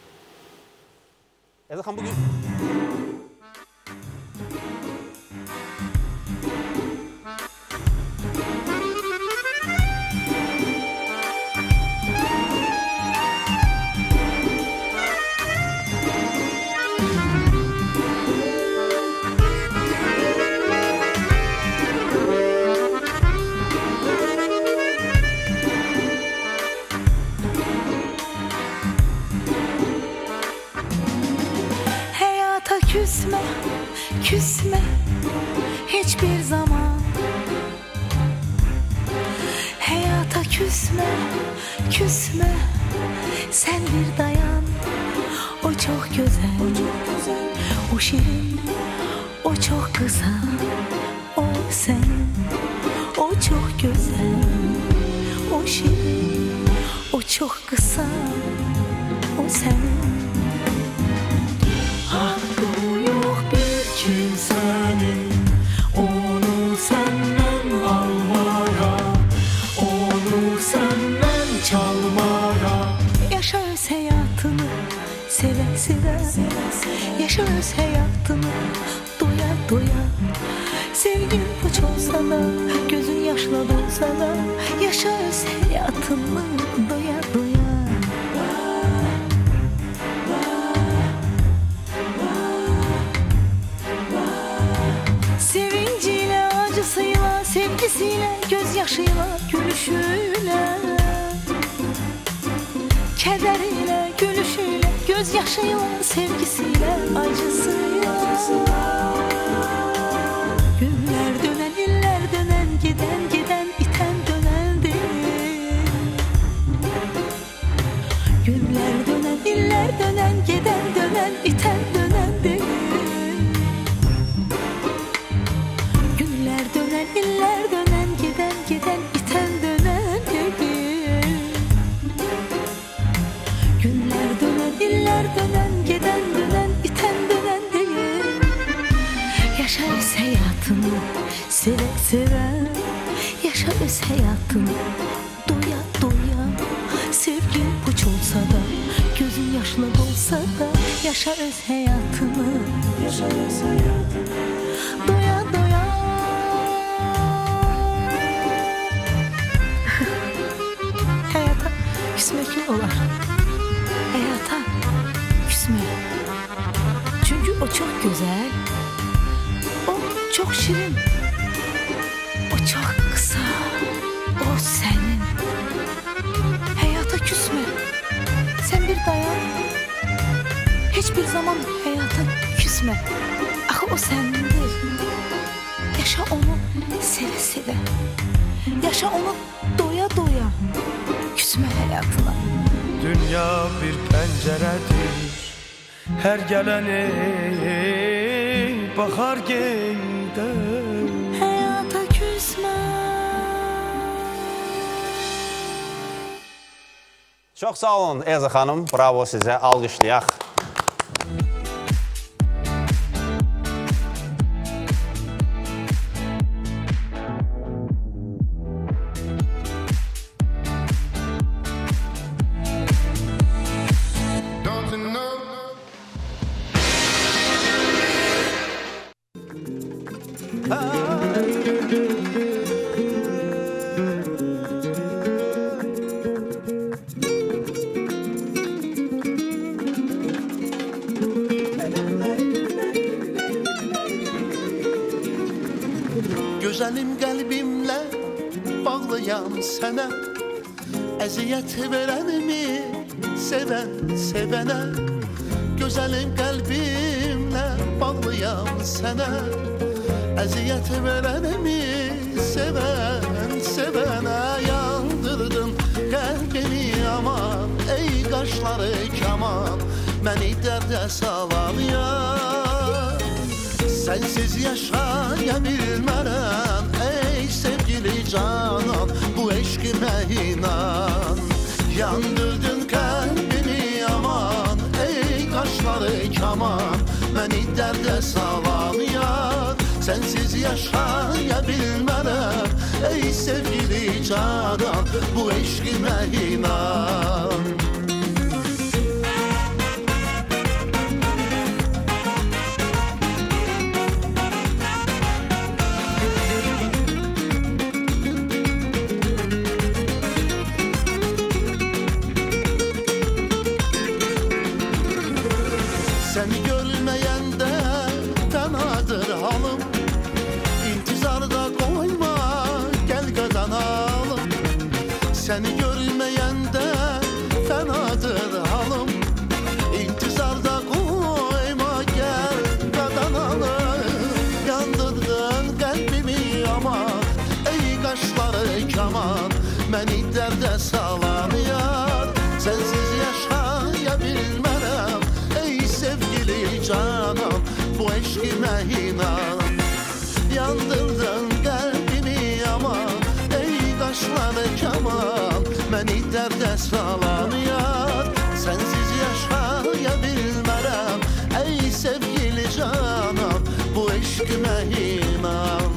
Eysa xanım, bugün... Küsme, küsme hiçbir zaman. Hayata küsme, küsme sen bir dayan. O çok güzel, o, çok güzel. O şirin, o çok kısa. O senin, o çok güzel. O şirin, o çok kısa. O senin. Hakkı yok bir kimsenin onu senden almaya, onu senden çalmaya. Yaşa öz hayatını seve seve, yaşa öz hayatını doya doya. Sevgin puç olsa da gözün yaş yaşla dolsa da yaşa öz həyatını doya doya. Sevinciyle, acısıyla, sevgisiyle, gözyaşıyla, gülüşüyle, kədəriyle, gülüşüyle, gözyaşıyla, sevgisiyle, acısıyla. Günler dönen, iller dönen, giden giden, iten dönendir. Günler dönen, iller dönen, giden dönen, iten dönendir. Günler dönen, iller dönen, giden giden, iten dönendir. Günler dönen, iller dönen, giden dönen, iten dönendir. Yaşa öz hayatını seve seve, yaşa öz hayatını doya doya. Sevgin puç olsa da, gözün yaşlı dolsa da, yaşa öz hayatını, yaşa öz hayatını doya doya. Hayata küsmek mi olar? Hayata küsmek. Çünkü o çok güzel, o çok şirin, o çok kısa, o senin. Hayata küsme, sen bir dayan. Hiçbir zaman hayata küsme. Axı o senindir. Yaşa onu seve seve. Yaşa onu doya doya. Küsme hayatına. Dünya bir penceredir, her geleni bakar gider. Hayata küsme. Çox sağ olun Elza xanım, bravo sizə, alqışlayaq. Gözəlim qəlbimlə bağlıyam sənə, əziyyət verənimi sevən sevənə. Gözəlim qəlbimlə bağlıyam sənə, əziyyət verənimi sevən sevənə. Yandırdın qəlbimi aman, ey qaşları kaman, məni dərdə salan yar. Sensiz yaşaya bilmərəm, ey sevgili canan, bu eşkime inan. Yandırdın kalbimi aman, ey kaşları kaman, məni dərdə salan yar. Sensiz yaşaya bilmərəm, ey sevgili canan, bu eşkime inan. Seni görmeyende fenadır halım, İntizarda koyma gel kazanalım. Seni görmeyende fenadır halım, İntizarda koyma gel kazanalım. Yandırdın kalbimi aman, ey kaşları kaman, beni derde salan yar. Sensiz yaşaya bilmərəm, sevgili canım, bu eşkime inan. Yandırdın kalbimi aman, ey kaşları kaman, beni derde salan yar. Sensiz yaşaya bilmərəm, ey sevgili canım, bu eşkime inan.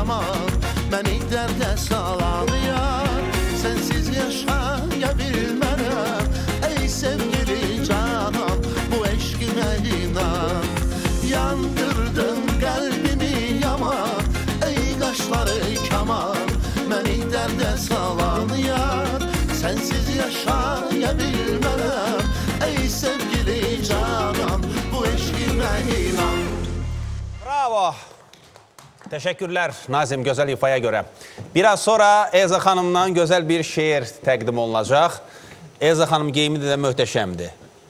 yaman Məni dərdə salan yar Sensiz yaşaya bilmərəm Ey sevgili canan Bu eşkimə inan Yandırdın qəlbimi yaman Ey qaşları kaman Məni dərdə salan yar Sensiz yaşaya bilmərəm Ey sevgili canan Bu eşkimə inan Bravo. Teşekkürler Nazim güzel ifaya göre. Biraz sonra Elza Hanım'dan güzel bir şiir təqdim olunacaq. Elza Hanım geyimi de möhtəşəmdir.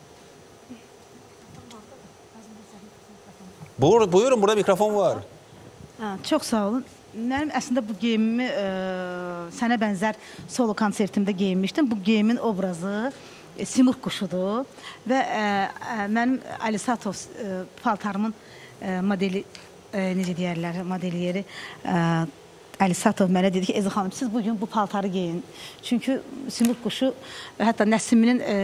Buyur, buyurun, burada mikrofon var. Ha, çox sağ olun. Mənim əslində bu geyimimi e, sənə bənzər solo konsertimdə geyinmişdim. Bu geyimin obrazı e, Simurq quşudur və e, e, mənim Ali Satov e, paltarımın e, modeli e, necə deyərlər, modelyeri e, Ali Satov mənə dedi ki, Elza xanım, siz bugün bu paltarı giyin. Çünki Simurq quşu hətta Nəsiminin e,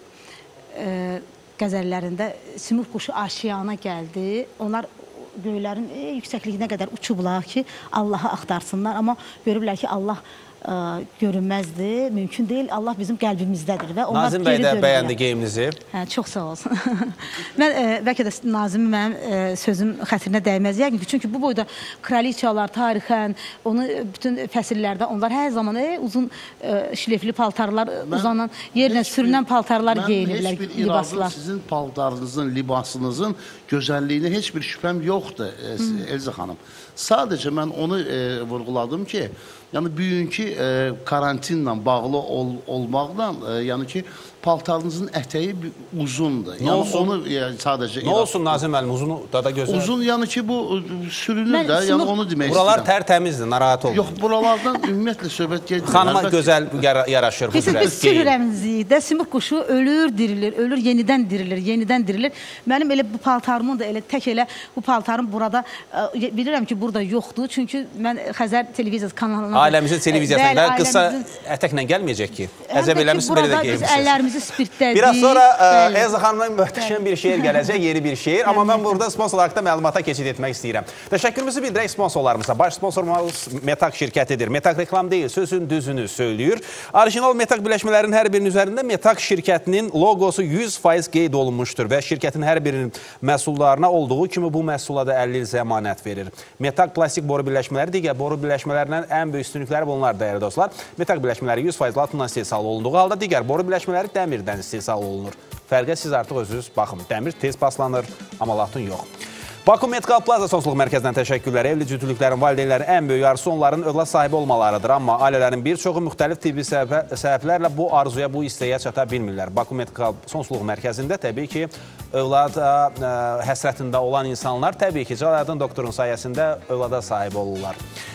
e, qəzəllərində Simurq quşu aşiyana gəldi. Onlar göylərin e, yüksəkliyinə qədər uçublar ki, Allahı axtarsınlar. Amma görürlər ki, Allah e, görünməzdir, mümkün deyil. Allah bizim qəlbimizdədir. Və onlar Nazim bəy geri də dönürlər. bəyəndi geyiminizi. Hə, çox sağ olsun. Mən e, bəlkə də Nazimi mənim e, sözüm xətrinə dəyməz. Yəqin ki, çünki bu boyda kraliçalar tarixən, onu bütün fəsillərdə onlar hər zaman e, uzun e, şlefli paltarlar, mən uzanan, yerlə sürünən paltarlar geyinirlər, libaslar. Mən heç bir iradım sizin paltarınızın, libasınızın gözəlliyinə heç bir şübhəm yoxdur, e, Elza xanım. Sadəcə mən onu e, vurğuladım ki, yəni bugünkü e, karantinlə bağlı ol, olmaqla, e, yəni ki, paltarınızın ətəyi uzundur. Nə yəni olsun? onu yəni, sadəcə Nə olsun Nazim müəllim, uzun da da gözəl. Uzun, yəni ki, bu sürünür Mən də, yəni sınıf- onu demək Buralar istəyirəm. tərtəmizdir, narahat olmayın. Yox, buralardan ümumiyyətlə söhbət gedir. Xanıma Əlbəttə. gözəl yara yaraşır bu Biz, cürə biz geyim. sürürəmizdə Simurq quşu ölür, dirilir, ölür, yenidən dirilir, yenidən dirilir. Mənim elə bu paltarımın da elə tək elə bu paltarım burada, e, bilirəm ki, burada yoxdur. Çünki mən Xəzər televiziyası kanalına... Ailəmizin televiziyasında Bəli, qısa ailəmizin- ətəklə gəlməyəcək ki. Əlbəttə Əzəb ki, eləmişsiniz, belə burada də biz geymişsiniz. əllərimizi spirtlədik. Biraz sonra Bəli. e, Elza xanımdan möhtəşəm bir şeir gələcək, yeni bir şeir. Amma mən burada sponsor haqqında məlumata keçid etmək istəyirəm. Təşəkkürümüzü bildirək sponsorlarımıza. Baş sponsorumuz Metak şirkətidir. Metak reklam deyil, sözün düzünü söylüyor. Orijinal Metak birləşmələrinin hər birinin üzərində Metak şirkətinin logosu yüz faiz qeyd olunmuşdur və şirkətin hər birinin məhsullarına olduğu kimi bu məhsula da əlli il zəmanət verir. Metak plastik boru birləşmələri digər boru birləşmələrindən ən böyük üstünlükləri bunlar, dəyərli dostlar. Metak birləşmələri yüz faiz latından istehsal olunduğu halda digər boru birləşmələri dəmirdən istehsal olunur. Fərqə siz artıq özünüz baxın. Dəmir tez paslanır, amma latun yox. Baku Medcal Plaza sonsluq mərkəzindən təşəkkürlər. Evli cütlüklərin, valideynlərin ən böyük arzusu onların övlad sahibi olmalarıdır. Amma ailələrin bir çoxu müxtəlif tibbi səbəblərlə bu arzuya, bu istəyə çata bilmirlər. Baku Medcal sonsluq mərkəzində təbii ki, övlada ə, həsrətində olan insanlar təbii ki, Cəlaləddin doktorun sayəsində övlada sahib olurlar.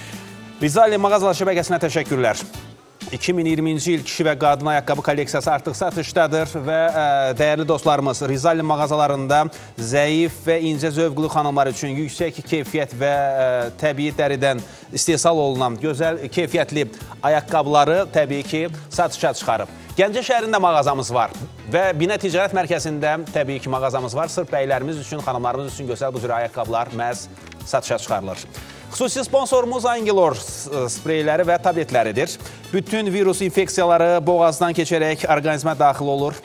Rizali mağazalar şəbəkəsinə təşəkkürlər. iki min iyirminci il kişi və qadın ayaqqabı kolleksiyası artıq satışdadır və ə, dəyərli dostlarımız Rizali mağazalarında zəif və incə zövqlü xanımlar üçün yüksək keyfiyyət və ə, təbii dəridən istehsal olunan gözəl keyfiyyətli ayaqqabıları təbii ki satışa çıxarıb. Gəncə şəhərində mağazamız var və Binə Ticarət Mərkəzində təbii ki mağazamız var. Sırf bəylərimiz üçün, xanımlarımız üçün gözəl bu cür ayaqqabılar məhz satışa çıxarılır. Xüsusi sponsorumuz Angilor spreyləri və tabletləridir. Bütün virus infeksiyaları boğazdan keçərək orqanizmə daxil olur.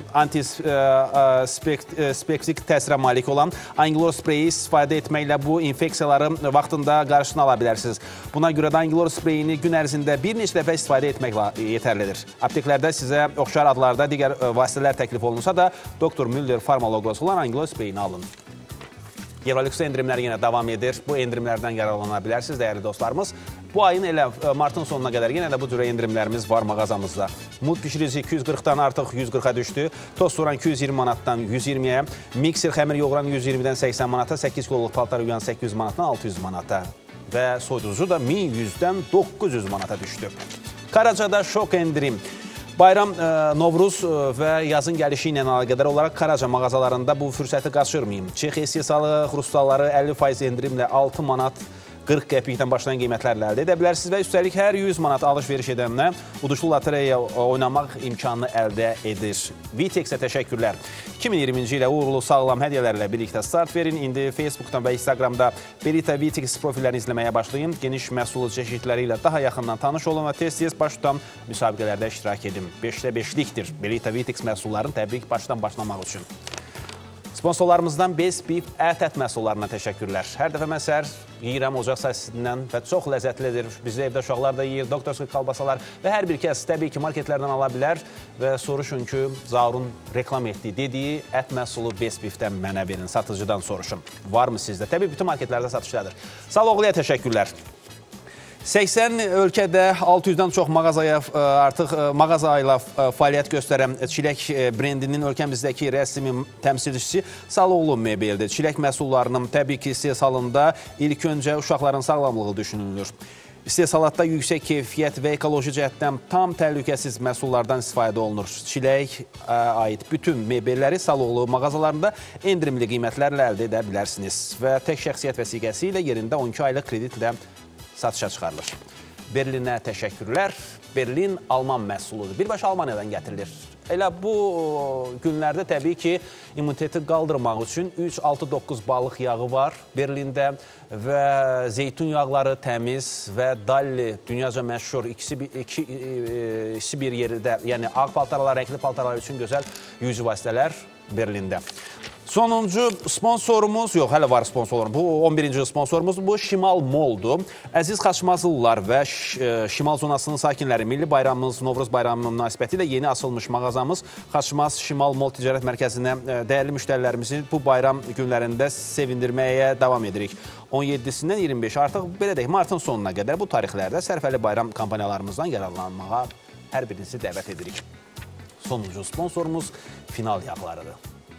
Antispektik təsirə malik olan Angilor spreyi istifadə etməklə bu infeksiyaları vaxtında qarşısını ala bilərsiniz. Buna görə də Angilor spreyini gün ərzində bir neçə dəfə istifadə etmək yetərlidir. Apteklərdə sizə oxşar adlarda digər vasitələr təklif olunsa da doktor Müller Pharma logosu olan Angilor spreyini alın. Eurolüks endirimləri yenə davam edir. Bu endirimlərdən yararlana bilərsiniz, dəyərli dostlarımız. Bu ayın elə martın sonuna qədər yenə də bu cürə endirimlərimiz var mağazamızda. Mut bişirici iki yüz qırxdan artıq yüz qırxa düşdü. Toz soğan iki yüz iyirmi manatdan yüz iyirmiyə, mikser xəmir yoğuran yüz iyirmidən səksən manata, səkkiz kiloluk paltar yuyan səkkiz yüz manatdan altı yüz manata və soyuducu da min yüzdən doqquz yüz manata düşdü. Karacada şok endirim. Bayram, e, Novruz və yazın gəlişi ilə əlaqədar olaraq Karaca mağazalarında bu fürsəti qaçırmayın. Çex istehsalı xrustalları əlli faiz endirimlə altı manat qırx qəpikdən başlayan qiymətlərlə əldə edə bilərsiniz və üstəlik hər yüz manat alış-veriş edəndən uduşlu lotereya oynamaq imkanı əldə edir. Vitexə təşəkkürlər. iki min iyirminci ilə uğurlu sağlam hədiyyələrlə birlikdə start verin. İndi Facebookdan və Instagramda Belita Vitex profillərini izləməyə başlayın. Geniş məhsulu çeşidləri ilə daha yaxından tanış olun və tez-tez baş tutan müsabiqələrdə iştirak edin. beşdə beşlikdir Belita Vitex məhsullarını təbrik başdan başlamaq üçün. Sponsorlarımızdan Best Beef ət ət məhsullarına təşəkkürlər. Hər dəfə mən səhər yeyirəm ocaq səsindən və çox ləzzətlidir. Bizdə evdə uşaqlar da yeyir, doktorski kalbasalar və hər bir kəs təbii ki, marketlərdən ala bilər və soruşun ki, Zaurun reklam etdiyi, dediyi ət məhsulu Best Beefdən mənə verin, satıcıdan soruşun. Varmı sizdə? Təbii bütün marketlərdə satışdadır. Saloğluya təşəkkürlər. səksən ölkədə altı yüzdən çox mağazaya artıq mağaza ilə fəaliyyət göstərən Çilək brendinin ölkəmizdəki rəsmi təmsilçisi Saloğlu mebeldir. Çilək məhsullarının təbii ki, istehsalında ilk öncə uşaqların sağlamlığı düşünülür. İstehsalatda yüksək keyfiyyət və ekoloji cəhətdən tam təhlükəsiz məhsullardan istifadə olunur. Çilək aid bütün mebelləri Saloğlu mağazalarında endirimli qiymətlərlə əldə edə bilərsiniz və tək şəxsiyyət vəsiqəsi ilə yerində on iki aylıq kreditlə satışa çıxarılır. Berlinə təşəkkürlər. Berlin Alman məhsuludur. Birbaşa Almaniyadan gətirilir. Elə bu günlərdə təbii ki, immuniteti qaldırmaq üçün üç altı doqquz balıq yağı var Berlində və zeytun yağları təmiz və Dalli dünyaca məşhur ikisi bir, iki, ikisi bir yerdə, yəni ağ paltarlar, renkli paltarlar üçün gözəl yüzü vasitələr Berlində. Sonuncu sponsorumuz, yox, hələ var sponsorlarım. Bu on birinci sponsorumuz bu Şimal Moldur. Əziz Xaçmazlılar və Şimal zonasının sakinləri, Milli Bayramımız, Novruz Bayramı münasibəti ilə yeni açılmış mağazamız Xaçmaz Şimal Mol Ticarət Mərkəzinə dəyərli müştərilərimizi bu bayram günlərində sevindirməyə davam edirik. on yeddisindən iyirmi beş artıq belə deyək, martın sonuna qədər bu tarixlərdə sərfəli bayram kampaniyalarımızdan yararlanmağa hər birinizi dəvət edirik. Sonuncu sponsorumuz Final Yağlarıdır.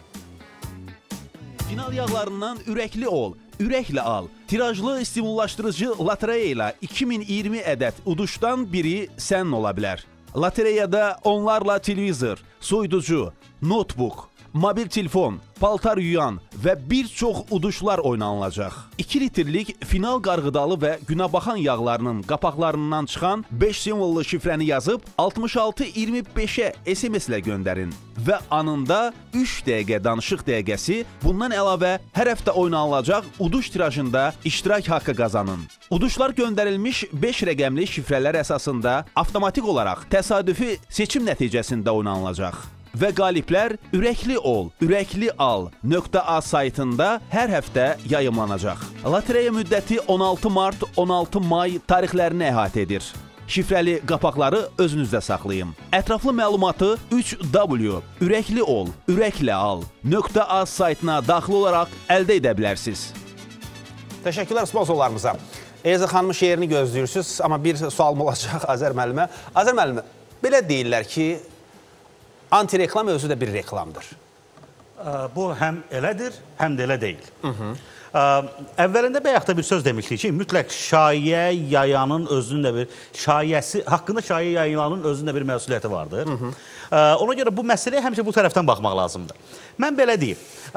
Final yağlarından ürəkli ol, ürəklə al. Tirajlı stimullaşdırıcı lotereya ilə iki min iyirmi ədəd uduşdan biri sən ola bilər. Lotereyada onlarla televizor, soyuducu, notebook, mobil telefon, paltar yuyan və bir çox uduşlar oynanılacaq. iki litrlik final qarğıdalı və günəbaxan yağlarının qapaqlarından çıxan beş simvollu şifrəni yazıb altmış altı iyirmi beşə S M S ilə göndərin və anında üç dəqiqə danışıq dəqiqəsi, bundan əlavə hər həftə oynanılacaq uduş tirajında iştirak haqqı qazanın. Uduşlar göndərilmiş beş rəqəmli şifrələr əsasında avtomatik olaraq təsadüfi seçim nəticəsində oynanılacaq. Və qaliblər ürəkli ol, ürəkli al .a saytında hər həftə yayımlanacaq. Lotereya müddəti on altı mart on altı may tarixlərini əhatə edir. Şifrəli qapaqları özünüzdə saxlayın. Ətraflı məlumatı üç W ürəkli ol, ürəklə al .a saytına daxil olaraq əldə edə bilərsiniz. Təşəkkürlər sponsorlarımıza. Elza xanımın şeirini gözləyirsiniz, amma bir sualım olacaq Azər müəllimə. Azər müəllimə, belə deyirlər ki, anti-reklam özü də bir reklamdır. Bu həm elədir, həm də elə deyil. Hı -hı. Əvvəlində bəyəxdə bir söz demişdik ki, mütləq şayə yayanın özünün də bir şayəsi, haqqında şayə yayanın özünün də bir məsuliyyəti vardır. Hı -hı. Ona görə bu məsələyə həmişə bu tərəfdən baxmaq lazımdır. Mən belə deyim,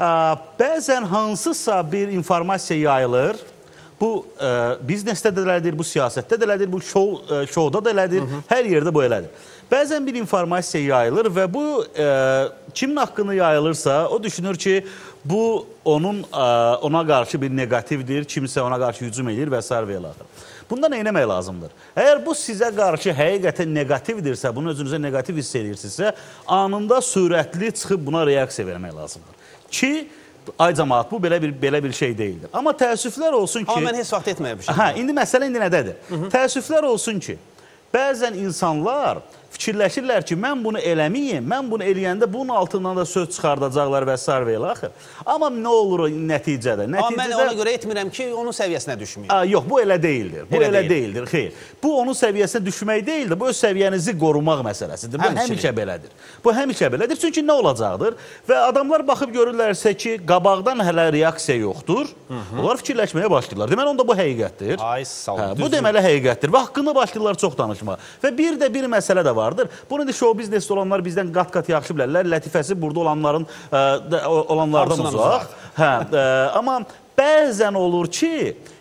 bəzən hansısa bir informasiya yayılır, bu e, biznesdə də elədir, bu siyasətdə də elədir, bu şou, e, şouda da elədir, hı -hı. Hər yerdə bu elədir. Bəzən bir informasiya yayılır və bu e, kimin haqqını yayılırsa, o düşünür ki, bu onun e, ona qarşı bir negativdir, kimsə ona qarşı hücum edir və s. və ilə. Bunda nə etmək lazımdır? Əgər bu sizə qarşı həqiqətən negativdirsə, bunu özünüzə negativ hiss edirsinizsə, anında sürətli çıxıb buna reaksiya vermək lazımdır. Ki, ay cəmaat, bu belə bir, belə bir şey deyildir. Amma təəssüflər olsun ki... Amma mən heç vaxt etməymişim. Hə, indi məsələ indi nədədir? Hı -hı. Təəssüflər olsun ki, bəzən insanlar fikirləşirlər ki, mən bunu eləməyim, mən bunu eləyəndə bunun altından da söz çıxardacaqlar və s. və ilə axır. Amma nə olur nəticədə? Nəticədə... Amma mən ona görə etmirəm ki, onun səviyyəsinə düşməyim. Aa, yox, bu elə deyildir. Bu elə, elə deyil. deyildir, xeyr. Bu onun səviyyəsinə düşmək deyildir, bu öz səviyyənizi qorumaq məsələsidir. Bu həmişə belədir. Bu həmişə belədir, çünki nə olacaqdır? Və adamlar baxıb görürlərsə ki, qabaqdan hələ reaksiya yoxdur, Hı -hı. onlar fikirləşməyə başlayırlar. Deməli, onda bu həqiqətdir. Ay, sağ olun. Hə, bu deməli həqiqətdir və haqqında başlayırlar çox danışmağa. Və bir də bir məsələ də var. Bunu indi show biznesdə olanlar bizdən qat-qat yaxşı bilərlər. Lətifəsi burada olanların ə, olanlardan uzaq. Hə, ə, amma bəzən olur ki,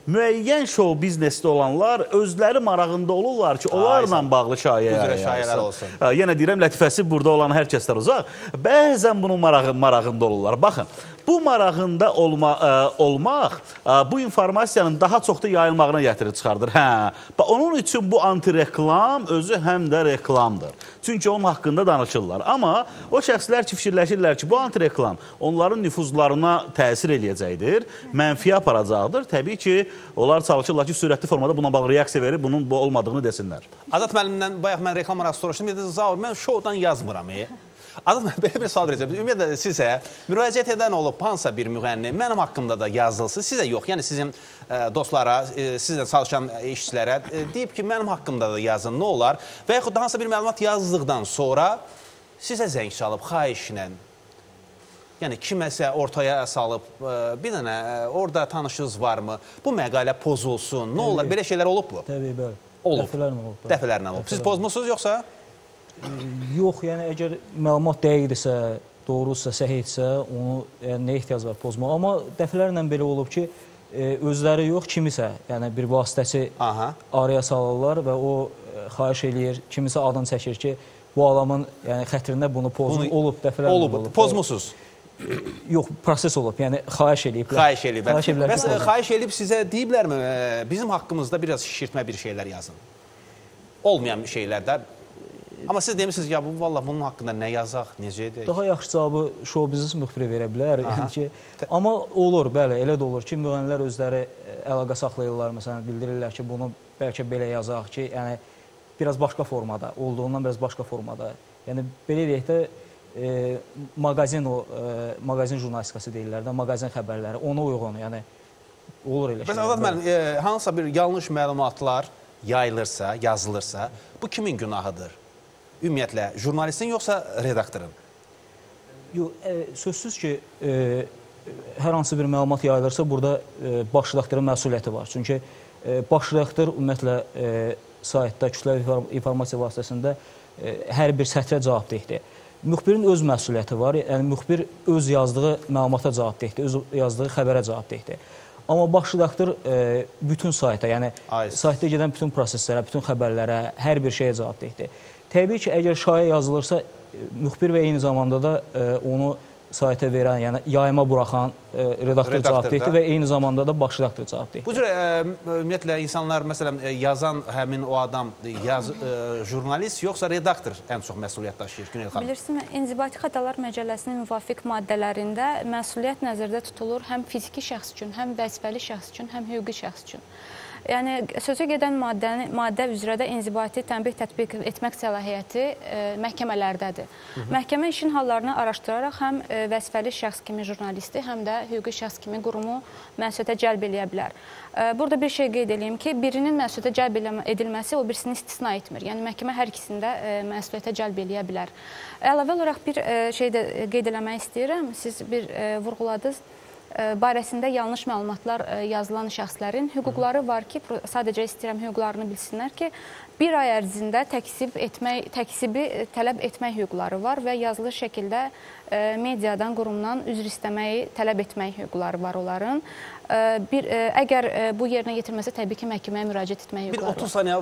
müəyyən şou biznesdə olanlar özləri marağında olurlar ki, onlarla bağlı şayə şayələr olsun. Yenə deyirəm, lətifəsi burada olan hər kəslər uzaq. Bəzən bunun marağı, marağında olurlar. Baxın, bu marağında olma, ə, olmaq ə, bu informasiyanın daha çox da yayılmağına gətirir çıxardır. Hə, onun üçün bu anti-reklam özü həm də reklamdır. Çünki onun haqqında danışırlar. Amma o şəxslər ki, fikirləşirlər ki, bu anti-reklam onların nüfuzlarına təsir eləyəcəkdir, mənfi aparacaqdır. Təbii ki, onlar çalışırlar ki, sürətli formada buna bağlı reaksiya verib, bunun bu olmadığını desinlər. Azad müəllimdən bayaq mən reklam arası soruşdum. Dedi, Zaur, mən şovdan yazmıram. Azad müəllim, belə bir sual verəcəm. Ümumiyyətlə, sizə müraciət edən olub hansısa bir müğənni mənim haqqımda da yazılsın, sizə yox. Yəni, sizin dostlara, sizlə çalışan işçilərə deyib ki, mənim haqqımda da yazın, nə olar? Və yaxud da hansısa bir məlumat yazdıqdan sonra sizə zəng çalıb, xahişlə, yəni kiməsə ortaya salıb, bir dənə orada tanışınız varmı? Bu məqalə pozulsun, nə olar? Belə şeylər olub mu? Təbii, bəli. Olub. Dəfələrlə olub. Dəfələrlə olub. Siz pozmusunuz yoxsa? Yox, yəni əgər məlumat dəqiqdirsə, doğrusa, səhiyyidirsə, onu yəni, nə ehtiyac var pozmağa. Amma dəfələrlə belə olub ki, özləri yox, kimisə, yəni bir vasitəsi Aha. araya salırlar və o xahiş eləyir, kimisə adını çəkir ki, bu adamın yəni, xətrinə bunu pozun, bunu, olub, dəfələrlə olub. Olub, pozmusunuz? Yox, proses olub, yəni xahiş eləyiblər. Xahiş eləyiblər. Bəs xahiş eləyib sizə deyiblərmi, bizim haqqımızda biraz şişirtmə bir şeylər yazın? Olmayan şeylərdə. Amma siz demişsiniz ki, ya, bu, valla bunun haqqında nə yazaq, necə edək? Daha yaxşı cavabı show biznes müxbiri verə bilər. Yəni ki, amma olur, bəli, elə də olur ki, müğənnilər özləri əlaqə saxlayırlar, məsələn, bildirirlər ki, bunu bəlkə belə yazaq ki, yəni biraz başqa formada, olduğundan biraz başqa formada. Yəni, belə deyək də, e, maqazin, o, e, maqazin jurnalistikası deyirlər də, maqazin xəbərləri, ona uyğun, yəni olur elə şeylər. Bəs Azad müəllim, e, hansısa bir yanlış məlumatlar yayılırsa, yazılırsa, bu kimin günahıdır? Ümumiyyətlə, jurnalistin yoxsa redaktorun? Yox, e, sözsüz ki, e, hər hansı bir məlumat yayılırsa, burada e, baş redaktorun məsuliyyəti var. Çünki e, baş redaktor ümumiyyətlə e, saytda, kütləvi informasiya vasitəsində e, hər bir sətrə cavabdehdir. Müxbirin öz məsuliyyəti var, yəni müxbir öz yazdığı məlumata cavabdehdir, öz yazdığı xəbərə cavabdehdir. Amma baş redaktor e, bütün sayta, yəni Ay. saytda gedən bütün proseslərə, bütün xəbərlərə, hər bir şeyə cavabdehdir. Təbii ki, əgər şayə yazılırsa, müxbir və eyni zamanda da e, onu sayta verən, yəni yayıma buraxan e, redaktor cavabdehdir və eyni zamanda da baş redaktor cavabdehdir. Bu cür, e, ümumiyyətlə, insanlar, məsələn, yazan həmin o adam yaz, e, jurnalist, yoxsa redaktor ən çox məsuliyyət daşıyır, Günel xanım? Bilirsiniz, İnzibati Xətalar Məcəlləsinin müvafiq maddələrində məsuliyyət nəzərdə tutulur həm fiziki şəxs üçün, həm vəzifəli şəxs üçün, həm hüquqi şəxs üçün. Yəni, sözə gedən maddəni, maddə üzrə də inzibati tənbih tətbiq etmək səlahiyyəti e, məhkəmələrdədir. Hı -hı. Məhkəmə işin hallarını araşdıraraq həm e, vəzifəli şəxs kimi jurnalisti, həm də hüquqi şəxs kimi qurumu məsuliyyətə cəlb eləyə bilər. E, burada bir şey qeyd edeyim ki, birinin məsuliyyətə cəlb edilməsi o birisini istisna etmir. Yəni, məhkəmə hər ikisində e, məsuliyyətə cəlb eləyə bilər. Əlavə olaraq bir e, şey də qeyd eləmək istəyirəm. Siz bir e, vurğuladınız. Barəsində yanlış məlumatlar yazılan şəxslərin hüquqları var ki, sadəcə istəyirəm hüquqlarını bilsinlər ki, bir ay ərzində təksib etmək, təksibi tələb etmək hüquqları var və yazılı şəkildə mediadan, qurumdan üzr istəməyi tələb etmək hüquqları var onların. Bir, əgər bu yerinə yetirməsə, təbii ki, məhkəməyə müraciət etmək hüquqları var. Bir otuz saniyə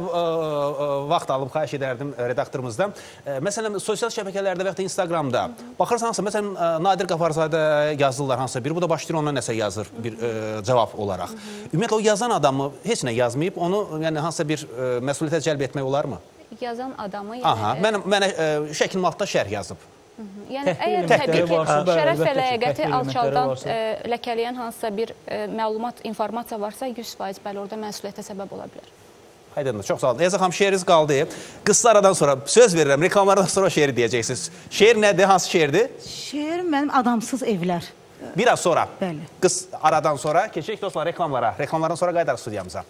vaxt alıb, xahiş edərdim redaktorumuzdan. Məsələn, sosial şəbəkələrdə və ya da Instagramda baxırsansa, məsələn, Nadir Qafarzadə yazırlar hansısa biri, bu da başlayır ona nəsə yazır bir cavab olaraq. Ümumiyyətlə, o yazan adamı heç nə yazmayıb, onu hansısa bir məsuliyyətə cəlb etmək olarmı? Yazan adamı... Aha, mənə şəkil maltda şərh yazıb. Yəni, əgər təbii ki, şərəf və ləyaqəti alçaldan ləkələyən hansısa bir məlumat, informasiya varsa, yüz faiz bəli, orada məsuliyyətə səbəb ola bilər. Haydi, çox sağ olun. Eyza xanım, şeiriniz qaldı. Qısa aradan sonra, söz verirəm, reklamlardan sonra şeiri deyəcəksiniz. Şeir nədir, hansı şeirdir? Şeir mənim adamsız evlər. Biraz sonra, Bəli. qısa aradan sonra keçək dostlar reklamlara. Reklamlardan sonra qayıdarıq studiyamıza.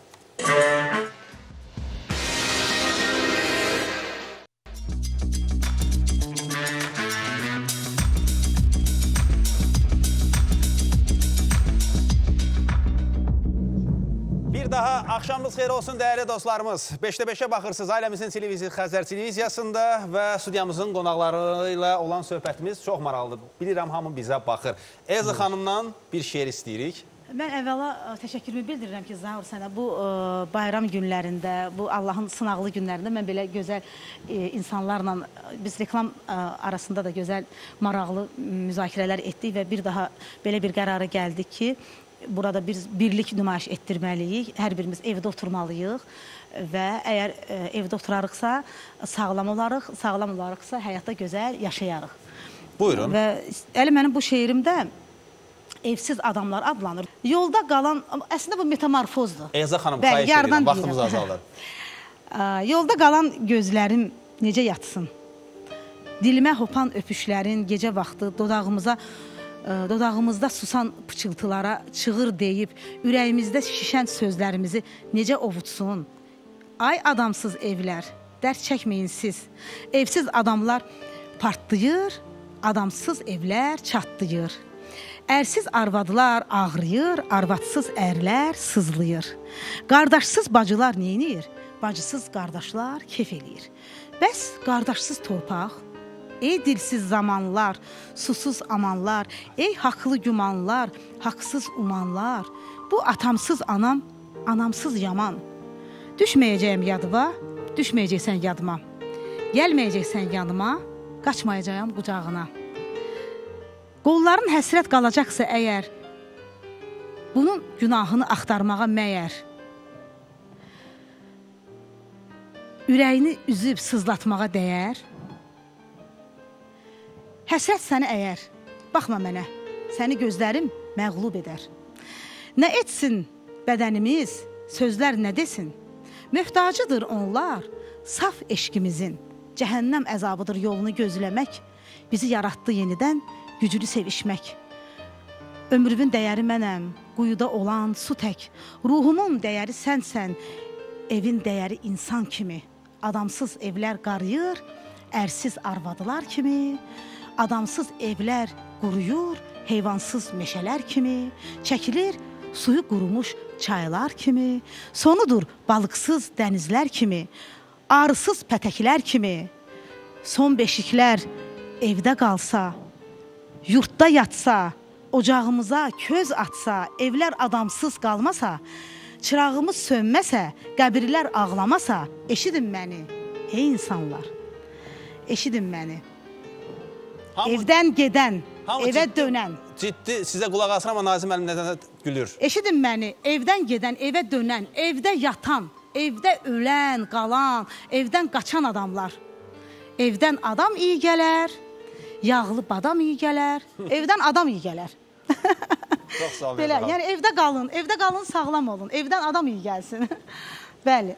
Daha axşamınız xeyir olsun dəyərli dostlarımız. beşdə beşə baxırsınız ailəmizin televiziyası, Xəzər televiziyasında və studiyamızın qonaqları ilə olan söhbətimiz çox maraqlıdır. Bilirəm, hamı bizə baxır. Elza xanımdan bir şeir istəyirik. Mən əvvəla təşəkkürümü bildirirəm ki, Zaur sənə bu bayram günlərində, bu Allahın sınaqlı günlərində mən belə gözəl insanlarla, biz reklam arasında da gözəl, maraqlı müzakirələr etdik və bir daha belə bir qərara gəldik ki, burada biz birlik nümayiş etdirməliyik, hər birimiz evdə oturmalıyıq və əgər evdə oturarıqsa, sağlam olarıq, sağlam olarıqsa həyatda gözəl yaşayarıq. Buyurun. Və əli mənim bu şeirimdə evsiz adamlar adlanır. Yolda qalan, əslində bu metamorfozdur. Elza xanım, xahiş edirəm, vaxtımız azalır. Yolda qalan gözlərim necə yatsın? Dilimə hopan öpüşlərin gecə vaxtı dodağımıza, dodağımızda susan pıçıltılara çığır deyib, ürəyimizdə şişən sözlərimizi necə ovutsun? Ay adamsız evlər, dərd çəkməyin siz. Evsiz adamlar partlayır, adamsız evlər çatlayır. Ərsiz arvadlar ağrıyır, arvadsız ərlər sızlayır. Qardaşsız bacılar neynir? Bacısız qardaşlar kef eləyir. Bəs qardaşsız torpaq? Ey dilsiz zamanlar, susuz amanlar, ey haqlı gümanlar, haqsız umanlar, bu atamsız anam, anamsız yaman. Düşməyəcəyim yadıma, düşməyəcəksən yadıma. Gəlməyəcəksən yanıma, qaçmayacağım qucağına. Qolların həsrət qalacaqsa əgər, bunun günahını axtarmağa məyər, ürəyini üzüb sızlatmağa dəyər, həsrət səni əyər, baxma mənə, səni gözlərim məğlub edər. Nə etsin bədənimiz, sözlər nə desin? Möhtacıdır onlar, saf eşqimizin, cəhənnəm əzabıdır yolunu gözləmək, bizi yaratdı yenidən, güclü sevişmək. Ömrümün dəyəri mənəm, quyuda olan su tək, ruhumun dəyəri sənsən, evin dəyəri insan kimi, adamsız evlər qarıyır, ərsiz arvadılar kimi, adamsız evlər quruyur, heyvansız meşələr kimi, çəkilir suyu qurumuş çaylar kimi, sonudur balıqsız dənizlər kimi, arısız pətəklər kimi, son beşiklər evdə qalsa, yurtda yatsa, ocağımıza köz atsa, evlər adamsız qalmasa, çırağımız sönməsə, qəbirlər ağlamasa, eşidin məni, ey insanlar, eşidin məni. Hamı, evdən gedən, evə ciddi, dönən. Ciddi, sizə qulaq asın, amma Nazim müəllim nədən gülür. Eşidin məni, evdən gedən, evə dönən, evdə yatan, evdə ölən, qalan, evdən qaçan adamlar. Evdən adam iyi gələr, yağlı badam iyi gələr, evdən adam iyi gələr. Çox sağ olun. Belə, yəni evdə qalın, evdə qalın, sağlam olun, evdən adam iyi gəlsin. Bəli.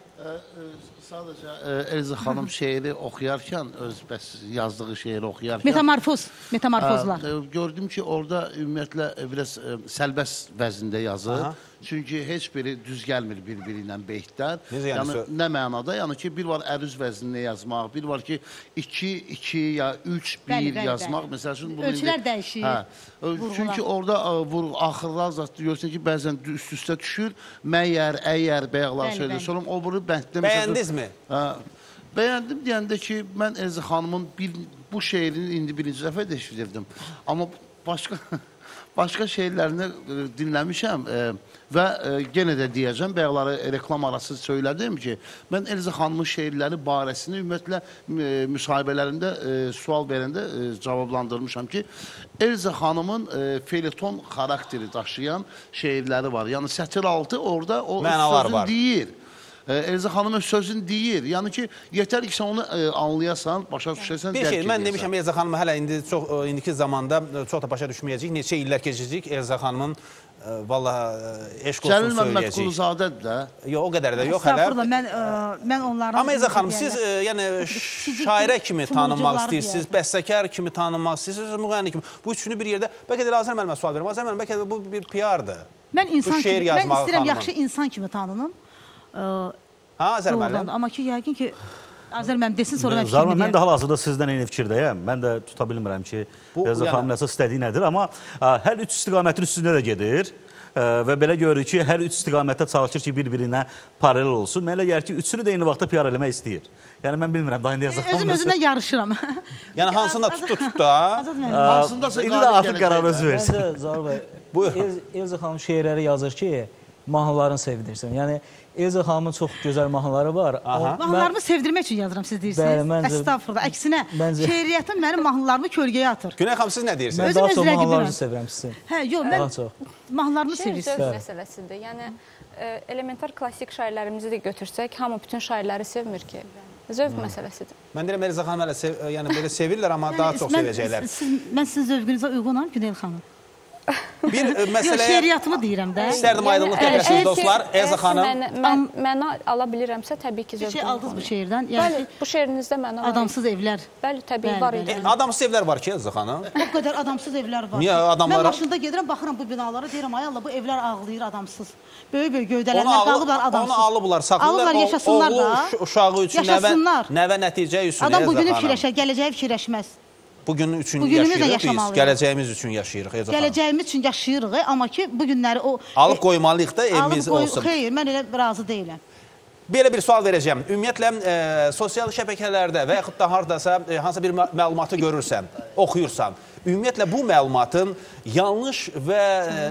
Sadəcə Elza xanım şeiri oxuyarkən, öz bəs yazdığı şeiri oxuyarkən... Metamorfoz, metamorfozlar. Gördüm ki, orada ümumiyyətlə biraz səlbəst vəzində yazır. Aha. Çünki heç biri düz gəlmir bir-biri ilə beytlər. Necə yəni? Yəni, nə mənada? Yəni ki, bir var ərüz vəznində yazmaq, bir var ki, iki, iki ya üç, bir yazmaq. Məsəl üçün... Ölçülər dəyişir. Çünki orada axırlar zat görürsən ki, bəzən üst-üstə düşür, məyər, əyər, bəyəqlar söyləyir. Sonra o bunu bənddə... Bəyəndinizmi? Bəyəndim deyəndə ki, mən Elza xanımın bu şeirini indi birinci dəfə deşifdirdim. Amma başqa... Başqa şeylərini dinləmişəm və yenə də deyəcəm, bəyaları reklam arası söylədim ki, mən Elza xanımın şeirləri barəsini ümumiyyətlə müsahibələrində sual verəndə cavablandırmışam ki, Elza xanımın feyleton xarakteri daşıyan şeirləri var. Yəni sətir altı orada o sözün deyir. Elza xanım öz sözünü deyir. Yəni ki, yetər ki, sən onu anlayasan, başa düşəsən, dərk edəsən. Bir şey, mən demişəm Elza xanımı hələ indi çox, indiki zamanda çox da başa düşməyəcəyik. Neçə illər keçəcəyik Elza xanımın vallahi eşq olsun söyləyəcəyik. Cəlil Məmməd Quluzadədir də. Yox, o qədər də yox hələ. Mən onların... Amma Elza xanım, siz yəni şairə kimi tanınmaq istəyirsiniz, bəstəkar kimi tanınmaq istəyirsiniz, müğənni kimi. Bu üçünü bir yerdə, bəlkə də Azər müəllimə sual verim. Azər müəllim, bəlkə də bu bir P R-dır. Mən istəyirəm yaxşı insan kimi tanınım. Ha, Azər müəllim. Amma ki, yəqin ki, Azər müəllim desin, sonra mən fikrimi deyəm. Mən də hal-hazırda sizdən eyni fikirdəyəm. Mən də tuta bilmirəm ki, Elza xanımın əsas istədiyi nədir. Amma hər üç istiqamətin üstündə də gedir və belə görürük ki, hər üç istiqamətdə çalışır ki, bir-birinə paralel olsun. Mən elə gəlir ki, üçünü də eyni vaxtda P R eləmək istəyir. Yəni, mən bilmirəm, daha indi Elza xanım... Özüm özümlə yarışıram. Yəni, hansında tutdu, tutdu, ha? İndi də artıq qərar özü versin. Məncə, Zaur bəy, Buyurun. Elza xanım şeirləri yazır ki, mahnılarını sevdirsin. Yəni Elza xanımın çox gözəl mahnıları var. Mahnılarımı sevdirmək üçün yazıram, siz deyirsiniz. Bəli, məncə- Estağfurullah. Əksinə, Məncə- şeiriyyatım mənim mahnılarımı kölgəyə atır. Güney xanım, siz nə deyirsiniz? Mən Özüm daha öz çox rəqibiməm. mahnılarınızı sevirəm sizin. Hə, yox, Daha mən çox. mahnılarımı Şeir sevirsiniz. zövq məsələsidir. Yəni e, elementar klassik şairlərimizi də götürsək, hamı bütün şairləri sevmir ki. Zövq məsələsidir. Mən deyirəm, Elza xanım hələ sev, yəni belə sevirlər, amma daha çox Mən- sevəcəklər. siz- Mən sizin zövqünüzə uyğunam, Günel xanım. Bir e, Yox, məsələyə şeiriyyatımı deyirəm də. istərdim aydınlıq əgər gətirəsiniz ki, dostlar. Elza əgər ki, xanım. mən- mən- Məna ala bilirəmsə, təbii ki, Bir zövq şey aldınız bu şeirdən. Bəli, Yəni, bu şeirinizdə məna var. adamsız evlər. Bəli, təbii Bəli, var bəli. idi. E, adamsız evlər var ki, Elza xanım. O qədər adamsız evlər var. Niyə adamlara- Mən maşında gedirəm, baxıram bu binalara, deyirəm, ay Allah, bu evlər ağlayır adamsız. Böyük-böyük gövdələnlər Onu, qalıblar alı, adamsız. onu alıblar, saxlayırlar. Alıblar, O- yaşasınlar oğlu, da. uşa- uşağı üçün, nəvə, Yaşasınlar. nəvə nəticə üçün. Adam Elza bugünü xanım. fikirləşər, gələcəyi fikirləşməz. Bugünün üçün Bugünümüzlə yaşayırıq biz. yaşamalıyıq. Gələcəyimiz üçün yaşayırıq Elza xanım. Gələcəyimiz üçün yaşayırıq, amma ki, bu günləri o... Alıb qoymalıyıq da evimiz Alıb qoy- olsun. Xeyr, mən elə razı deyiləm. Belə bir sual verəcəm. Ümumiyyətlə, e, sosial şəbəkələrdə və yaxud da haradasa e, hansısa bir mə- məlumatı görürsən, oxuyursan, ümumiyyətlə bu məlumatın yanlış və e,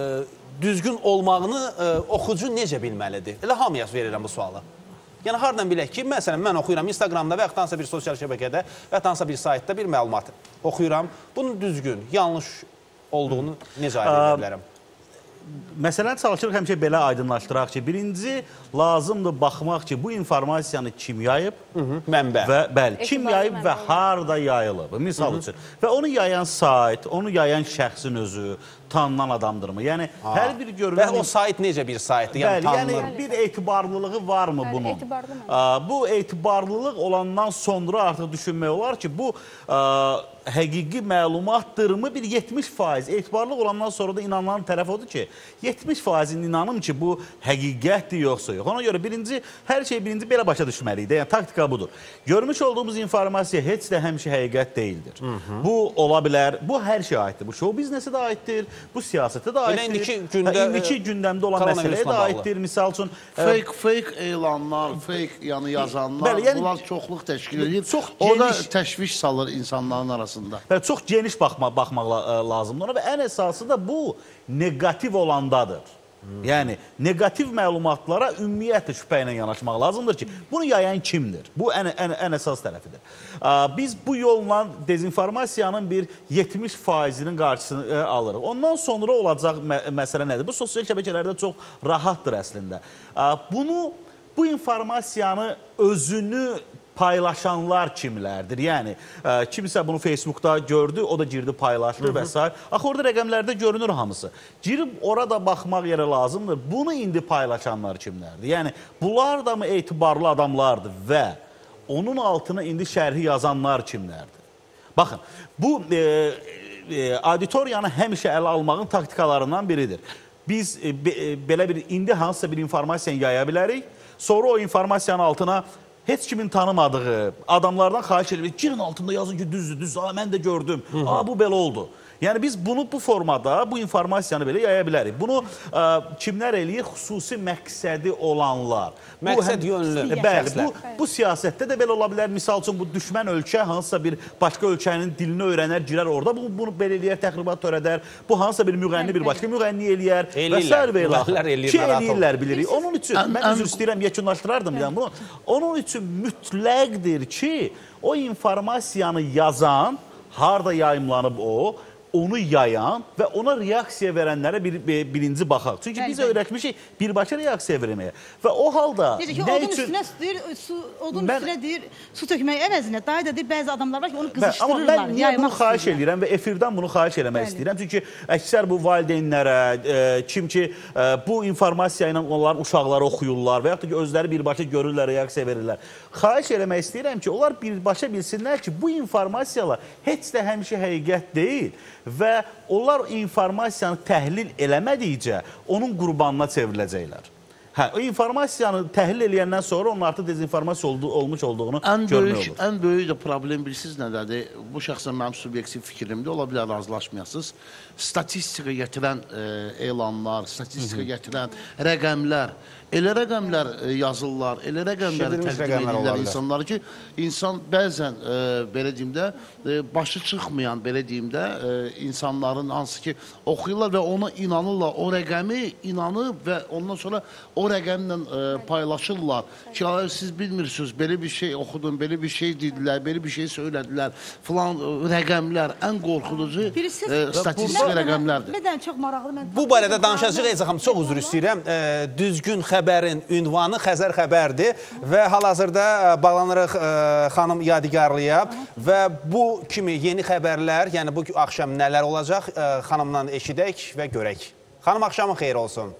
e, düzgün olmağını e, oxucu necə bilməlidir? Elə hamıya verirəm bu sualı. Yəni, haradan bilək ki, məsələn, mən oxuyuram Instagramda və yaxud da hansısa bir sosial şəbəkədə və yaxud da hansısa bir saytda bir məlumat oxuyuram. Bunun düzgün, yanlış olduğunu necə aydın edə bilərəm? Məsələn, çalışırıq həmişə belə aydınlaşdıraq ki, birinci lazımdır baxmaq ki, bu informasiyanı kim yayıb Mənbə. və bəli, kim Etibarlı yayıb və mənbə. harada yayılıb, misal üçün. Və onu yayan sayt, onu yayan şəxsin özü tanınan adamdırmı? Yəni, hər bir Və görülən... o sayt necə bir saytdır? Yəni, Bəli, yəni tanınır. bir etibarlılığı varmı Bəli, bunun? etibarlı məncə. Aa, Bu etibarlılıq olandan sonra artıq düşünmək olar ki, bu aa, həqiqi məlumatdırmı? Bir yetmiş faiz etibarlılıq olandan sonra da inanılan tərəf odur ki, yetmiş faizin inanım ki, bu həqiqətdir yoxsa yox. Ona görə birinci, hər şey birinci belə başa düşməliyik. Yəni, taktika budur. Görmüş olduğumuz informasiya heç də həmişə həqiqət deyildir. Bu ola bilər, bu hər şey aiddir. Bu show biznesə də aiddir, bu siyasətə də Elə aiddir. indiki gündə, Hə, indiki gündəmdə olan koronavirusla məsələyə də bağlı. aiddir. Misal üçün, Fake, fake elanlar, fake yəni yazanlar, Bəli, yəni- bunlar çoxluq təşkil edir. Çox O da geniş- təşviş salır insanların arasında. Və çox geniş baxma, baxmaq la- lazımdır ona və ən əsası da bu negativ olandadır. Yəni, negativ məlumatlara ümumiyyətlə şübhə ilə yanaşmaq lazımdır ki, bunu yayan kimdir? Bu ən, ən, ən əsas tərəfidir. Aa, Biz bu yolla dezinformasiyanın bir yetmiş faizinin qarşısını e, alırıq. Ondan sonra olacaq mə məsələ nədir? Bu sosial şəbəkələrdə çox rahatdır əslində. Aa, Bunu, bu informasiyanı özünü paylaşanlar kimlərdir? Yəni, ə, kimsə bunu Facebookda gördü, o da girdi paylaşdı və s. Axı, orada rəqəmlərdə görünür hamısı. Girib orada baxmaq yerə lazımdır. Bunu indi paylaşanlar kimlərdir? Yəni, bunlar da mı etibarlı adamlardır və onun altına indi şərhi yazanlar kimlərdir? Baxın, bu e, e, auditoriyanı həmişə ələ almağın taktikalarından biridir. Biz e, be, e, belə bir, indi hansısa bir informasiyanı yaya bilərik, sonra o informasiyanın altına heç kimin tanımadığı adamlardan xahiş edirik. Girin altında yazın ki, düzdür, düzdür, aa, mən də gördüm, aa, bu belə oldu. Yəni biz bunu bu formada, bu informasiyanı belə yaya bilərik. Bunu ə, kimlər eləyir? Xüsusi məqsədi olanlar. Məqsəd Bu, yönlü E, Bəli, şəxslər. bu, bu siyasətdə də belə ola bilər. Misal üçün, bu düşmən ölkə hansısa bir başqa ölkənin dilini öyrənər, girər orada, bunu, bunu belə eləyər, təxribat törədər. Bu hansısa bir müğənni, bir başqa müğənni eləyər. Eləyirlər, və müğənnilər eləyirlər, Ki, rahat ol. eləyirlər, bilirik. Onun üçün, Ən- mən ən- üzr istəyirəm, yekunlaşdırardım yəni bunu. Onun üçün mütləqdir ki, o informasiyanı yazan, harda yayımlanıb o, onu yayan və ona reaksiya verənlərə bir, bir, birinci baxaq. Çünki Bəli, biz bəli. öyrətmişik birbaşa reaksiya verməyə. Və o halda Necə ki, nə odun üçün... üstünə deyir, su, odun Mən- üstünə deyir, su tökmək əvəzinə, daha da deyir, bəzi adamlar var ki, onu Bə- Amma qızışdırırlar, mən niyə bunu yaymaq xahiş istəyirlər. edirəm və efirdən bunu xahiş eləmək Bəli. istəyirəm. Çünki əksər bu valideynlərə, e, kim ki e, bu informasiya ilə onların uşaqları oxuyurlar və yaxud da ki, özləri birbaşa görürlər, reaksiya verirlər. Xahiş eləmək istəyirəm ki, onlar birbaşa bilsinlər ki, bu informasiyalar heç də həmişə həqiqət deyil və onlar informasiyanı təhlil eləmədikcə onun qurbanına çevriləcəklər. Hə, o informasiyanı təhlil eləyəndən sonra onun artıq dezinformasiya oldu, olmuş olduğunu Ən görmək böyük, olur. ən böyük də problem bilirsiniz nədədir? Bu şəxsən mənim subyektiv fikrimdir, ola bilər razılaşmayasınız. Statistika gətirən e, elanlar, statistika gətirən rəqəmlər elə rəqəmlər e, yazırlar, elə rəqəmləri Şişirilmiş təqdim rəqəmlər edirlər olarlar. insanlar ki, insan bəzən e, belə deyim də e, başı çıxmayan belə deyim də e, insanların hansı ki oxuyurlar və ona inanırlar, o rəqəmi inanıb və ondan sonra o rəqəmlə e, paylaşırlar ki, siz bilmirsiniz, belə bir şey oxudun, belə bir şey dedilər, belə bir şey söylədilər, filan e, rəqəmlər ən qorxuducu e, statistik rəqəmlərdir. Mədən çox maraqlı. Mən Bu barədə danışacağıq Elza xanım, çox üzr istəyirəm. E, düzgün xəbərin ünvanı Xəzər xəbərdir və hal-hazırda e, bağlanırıq e, xanım Yadigarlıya və bu kimi yeni xəbərlər, yəni bu axşam nələr olacaq e, xanımdan eşidək və görək. Xanım, axşamın xeyir olsun.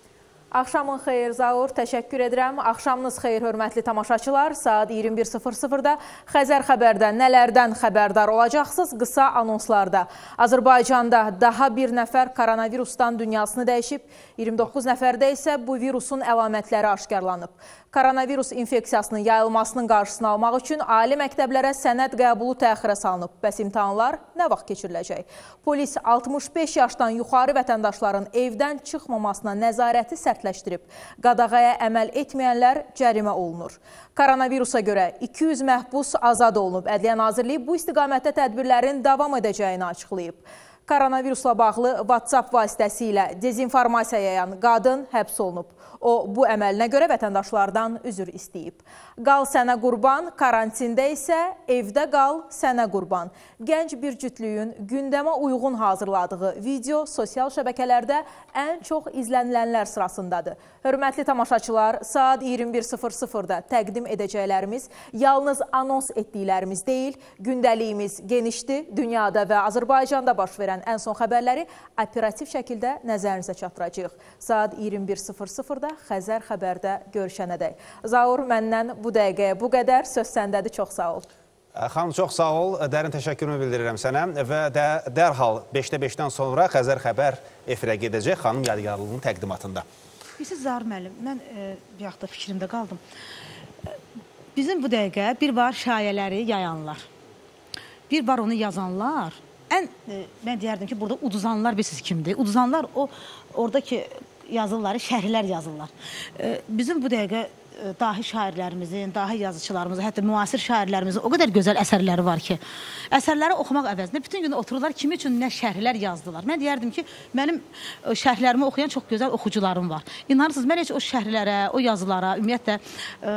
Axşamın xeyir Zaur, təşəkkür edirəm. Axşamınız xeyir, hörmətli tamaşaçılar. Saat iyirmi bir sıfır sıfırda Xəzər xəbərdə nələrdən xəbərdar olacaqsınız? Qısa anonslarda. Azərbaycanda daha bir nəfər koronavirusdan dünyasını dəyişib, iyirmi doqquz nəfərdə isə bu virusun əlamətləri aşkarlanıb. Koronavirus infeksiyasının yayılmasının qarşısını almaq üçün ali məktəblərə sənəd qəbulu təxirə salınıb. Bəs imtahanlar nə vaxt keçiriləcək? Polis altmış beş yaşdan yuxarı vətəndaşların evdən çıxmamasına nəzarəti sərtləşdirib. Qadağaya əməl etməyənlər cərimə olunur. Koronavirusa görə iki yüz məhbus azad olunub. Ədliyyə Nazirliyi bu istiqamətdə tədbirlərin davam edəcəyini açıqlayıb. Koronavirusla bağlı WhatsApp vasitəsilə dezinformasiya yayan qadın həbs olunub. O, bu əməlinə görə vətəndaşlardan üzr istəyib. Qal sənə qurban, karantində isə evdə qal sənə qurban. Gənc bir cütlüyün gündəmə uyğun hazırladığı video sosial şəbəkələrdə ən çox izlənilənlər sırasındadır. Hörmətli tamaşaçılar, saat iyirmi bir sıfır sıfırda təqdim edəcəklərimiz yalnız anons etdiklərimiz deyil, gündəliyimiz genişdir. Dünyada və Azərbaycanda baş verən ən son xəbərləri operativ şəkildə nəzərinizə çatdıracağıq. Saat iyirmi bir sıfır sıfırda Xəzər xəbərdə görüşənədək. Zaur, məndən bu dəqiqəyə bu qədər. Söz səndədir, çox sağ ol. Xanım, çox sağ ol. Dərin təşəkkürümü bildirirəm sənə və də, dərhal beşdə beşdən sonra Xəzər xəbər efirə gedəcək xanım Yadigarlının təqdimatında. Bilirsiniz, Zaur müəllim, mən e, bir yaxda fikrimdə qaldım. Bizim bu dəqiqə bir var şayələri yayanlar, bir var onu yazanlar. Ən, e, mən deyərdim ki, burada uduzanlar bilirsiniz kimdir? Uduzanlar o, oradakı yazıları, şərhlər yazırlar. E, bizim bu dəqiqə e, dahi şairlərimizin, dahi yazıçılarımızın, hətta müasir şairlərimizin o qədər gözəl əsərləri var ki, əsərləri oxumaq əvəzində bütün gün otururlar, kimi üçün nə şərhlər yazdılar. Mən deyərdim ki, mənim e, şərhlərimi oxuyan çox gözəl oxucularım var. İnanırsınız, mən heç o şərhlərə, o yazılara, ümumiyyətlə e,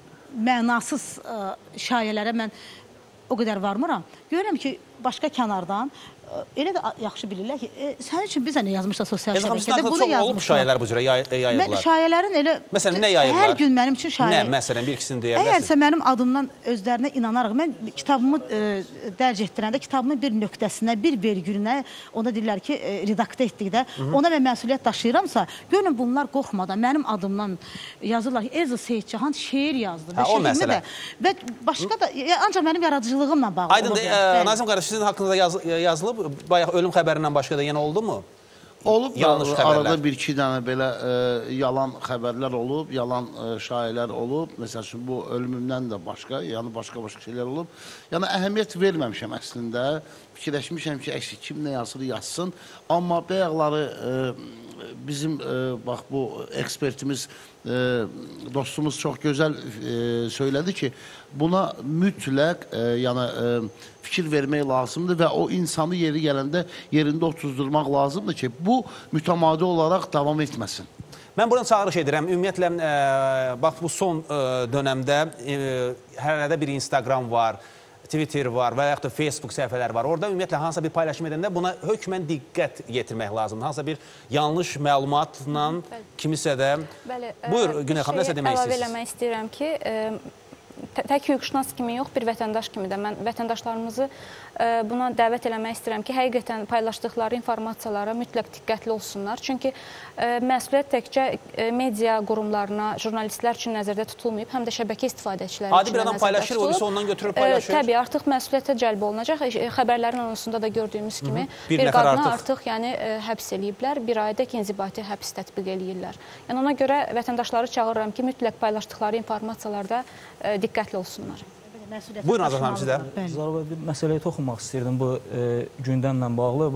mənasız e, şayələrə mən o qədər varmıram. Görürəm ki, başqa kənardan elə də yaxşı bilirlər ki, e, sənin üçün bizə nə yazmışlar sosial şəbəkədə, bunu yazmışlar. Olub şayələr bu cürə yayırlar. Mən şayələrin elə... Məsələn, nə yayırlar? Hər gün mənim üçün şayələr... Nə, məsələn, bir ikisini deyə bilərsin? Əgərsə mənim adımdan özlərinə inanaraq, mən kitabımı e, dərc etdirəndə, kitabımın bir nöqtəsinə, bir vergülünə, ona deyirlər ki, e, redaktə etdikdə, ona mən məsuliyyət daşıyıramsa, görün bunlar qorxmadan mənim adımdan yazırlar ki, Elza Seyidcahan şeir yazdı. Hə, o məsələ. Və başqa da, ancaq mənim yaradıcılığımla bağlı. Aydındır, Nazım qardaş, sizin haqqınızda yazılıb, bayaq ölüm xəbərindən başqa da yenə oldu mu? Olub, yanlış xəbərlər. Arada bir-iki dənə belə e, yalan xəbərlər olub, yalan e, şairlər olub. Məsəl üçün, bu ölümümdən də başqa, yəni başqa-başqa şeylər olub. Yəni, əhəmiyyət verməmişəm əslində. Fikirləşmişəm ki, əksi kim nə yazır, yazsın. Amma bayaqları e, bizim, e, bax, bu ekspertimiz, e, dostumuz çox gözəl e, söylədi ki, buna mütləq, e, yəni, e, fikir vermək lazımdır və o insanı yeri gələndə yerində otuzdurmaq lazımdır ki, bu mütəmadi olaraq davam etməsin. Mən buradan çağırış edirəm. Ümumiyyətlə, e, bax, bu son e, dönəmdə e, hər yerdə bir Instagram var, Twitter var və yaxud da Facebook səhifələr var. Orada ümumiyyətlə hansısa bir paylaşım edəndə buna hökmən diqqət yetirmək lazımdır. Hansısa bir yanlış məlumatla kimisə də... Bəli, buyur, Güney xanım, nəsə demək istəyirsiniz? Əlavə eləmək istəyirəm ki, tək hüquqşünas kimi yox, bir vətəndaş kimi də mən vətəndaşlarımızı buna dəvət eləmək istəyirəm ki, həqiqətən paylaşdıqları informasiyalara mütləq diqqətli olsunlar. Çünki məsuliyyət təkcə media qurumlarına, jurnalistlər üçün nəzərdə tutulmayıb, həm də şəbəkə istifadəçiləri Adi bir adam paylaşır, o isə ondan götürüb paylaşır. Təbii, artıq məsuliyyətə cəlb olunacaq. Xəbərlərin anonsunda da gördüyümüz kimi bir qadına artıq həbs eləyiblər, bir aydək inzibati həbs tətbiq eləyirlər. Yəni ona görə vətəndaşları çağırıram ki, mütləq paylaşdıqları informasiyalarda diqqətli olsunlar. Buyurun Azad xanım, sizə. Zarabə, bir məsələyə toxunmaq istəyirdim bu e, gündəmlə bağlı. Bax,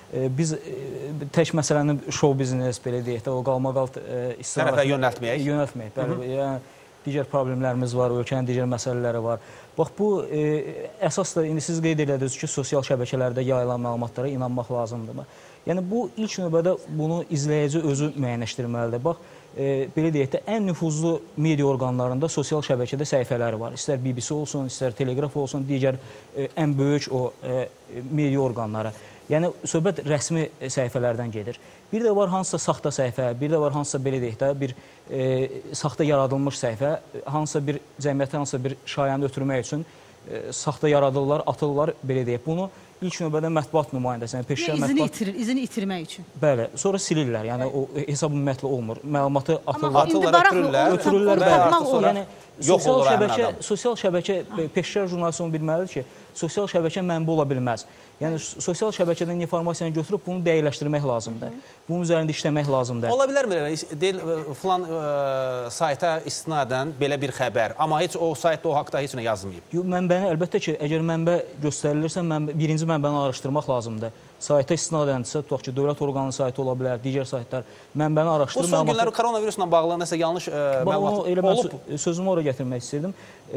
biz tək məsələnin show biznes, belə deyək də, o qalmaqal tərəfə yönəltməyək. Yönəltməyək, bəli. Yəni, digər problemlərimiz var, ölkənin digər məsələləri var. Bax, bu əsas da, indi siz qeyd edədiniz ki, sosial şəbəkələrdə yayılan məlumatlara inanmaq lazımdır. Yəni, bu ilk növbədə bunu izləyici özü müəyyənləşdirməlidir. Bax, belə deyək də, ən nüfuzlu media orqanlarında sosial şəbəkədə səhifələri var. İstər B B C olsun, istər Telegraf olsun, digər ən böyük o media orqanları. Yəni, söhbət rəsmi səhifələrdən gedir. Bir də var hansısa saxta səhifə, bir də var hansısa, belə deyək də, bir saxta yaradılmış səhifə, hansısa bir cəmiyyətə, hansısa bir şayanı ötürmək üçün saxta yaradırlar, atırlar, belə deyək. Bunu ilk növbədə mətbuat nümayəndəsi, yəni peşəkar izini mətbuat... itirir, izini itirmək üçün. Bəli, sonra silirlər, yəni o hesab ümumiyyətlə olmur. Məlumatı atırlar, ötürürlər, ötürürlər, bəli. Yəni, yox olur həmin adam. Sosial şəbəkə, peşəkar jurnalist onu bilməlidir ki, sosial şəbəkə mənbə ola bilməz. Yəni, sosial şəbəkədən informasiyanı götürüb bunu dəqiqləşdirmək lazımdır. Bunun üzərində işləmək lazımdır. Ola bilərmi, deyil, filan sayta istinadən belə bir xəbər, amma heç o saytda o haqda heç nə yazmayıb. Yox, mənbəni, əlbəttə ki, əgər mənbə göstərilirsə, birinci mənbəni araşdırmaq lazımdır. Sayta istinadəndirsə, tutaq ki, dövlət orqanının saytı ola bilər, digər saytlar, mənbəni araşdırır. Bu son günlər koronavirusla bağlı nəsə yanlış məlumat olub? Sözümü oraya gətirmək istəyirdim.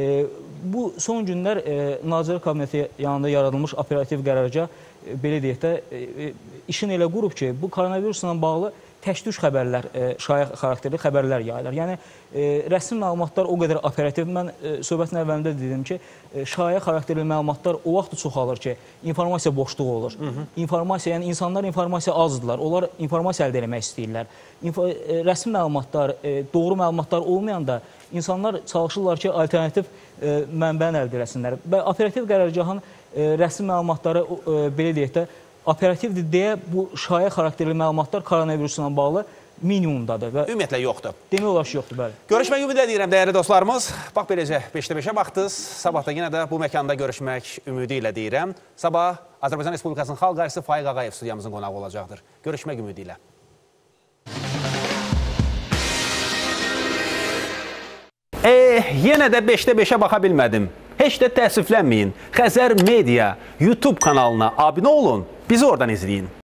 Bu son günlər Nazirlər Kabineti yanında yaradılmış operativ qərargah, belə deyək də, işin elə qurub ki, bu koronavirusla bağlı təşdüş xəbərlər, şaya xarakterli xəbərlər yayılır. Yəni, rəsmi məlumatlar o qədər operativ. Mən söhbətin əvvəlində dedim ki, şaya xarakterli məlumatlar o vaxt çoxalır ki, informasiya boşluğu olur. İnformasiya, yəni insanlar informasiya azdırlar, onlar informasiya əldə etmək istəyirlər. Rəsmi məlumatlar, doğru məlumatlar olmayanda insanlar çalışırlar ki, alternativ mənbəni əldə etsinlər. Və operativ qərargahın rəsmi məlumatları, belə deyək də, operativdir deyə bu şaya xarakterli məlumatlar koronavirusla bağlı minimumdadır. Ümumiyyətlə yoxdur. Demək olar ki, yoxdur, bəli. Görüşmək ümid edirəm, dəyərli dostlarımız. Bax, beləcə beşdə beşə baxdınız. Sabah da yenə də bu məkanda görüşmək ümidi ilə deyirəm. Sabah Azərbaycan Respublikasının Xalq Artisi Faiq Ağayev studiyamızın qonağı olacaqdır. Görüşmək ümidi ilə. Eh, yenə də beşdə beşə baxa bilmədim. Heç də təəssüflənməyin. Xəzər Media YouTube kanalına abunə olun, bizi oradan izləyin.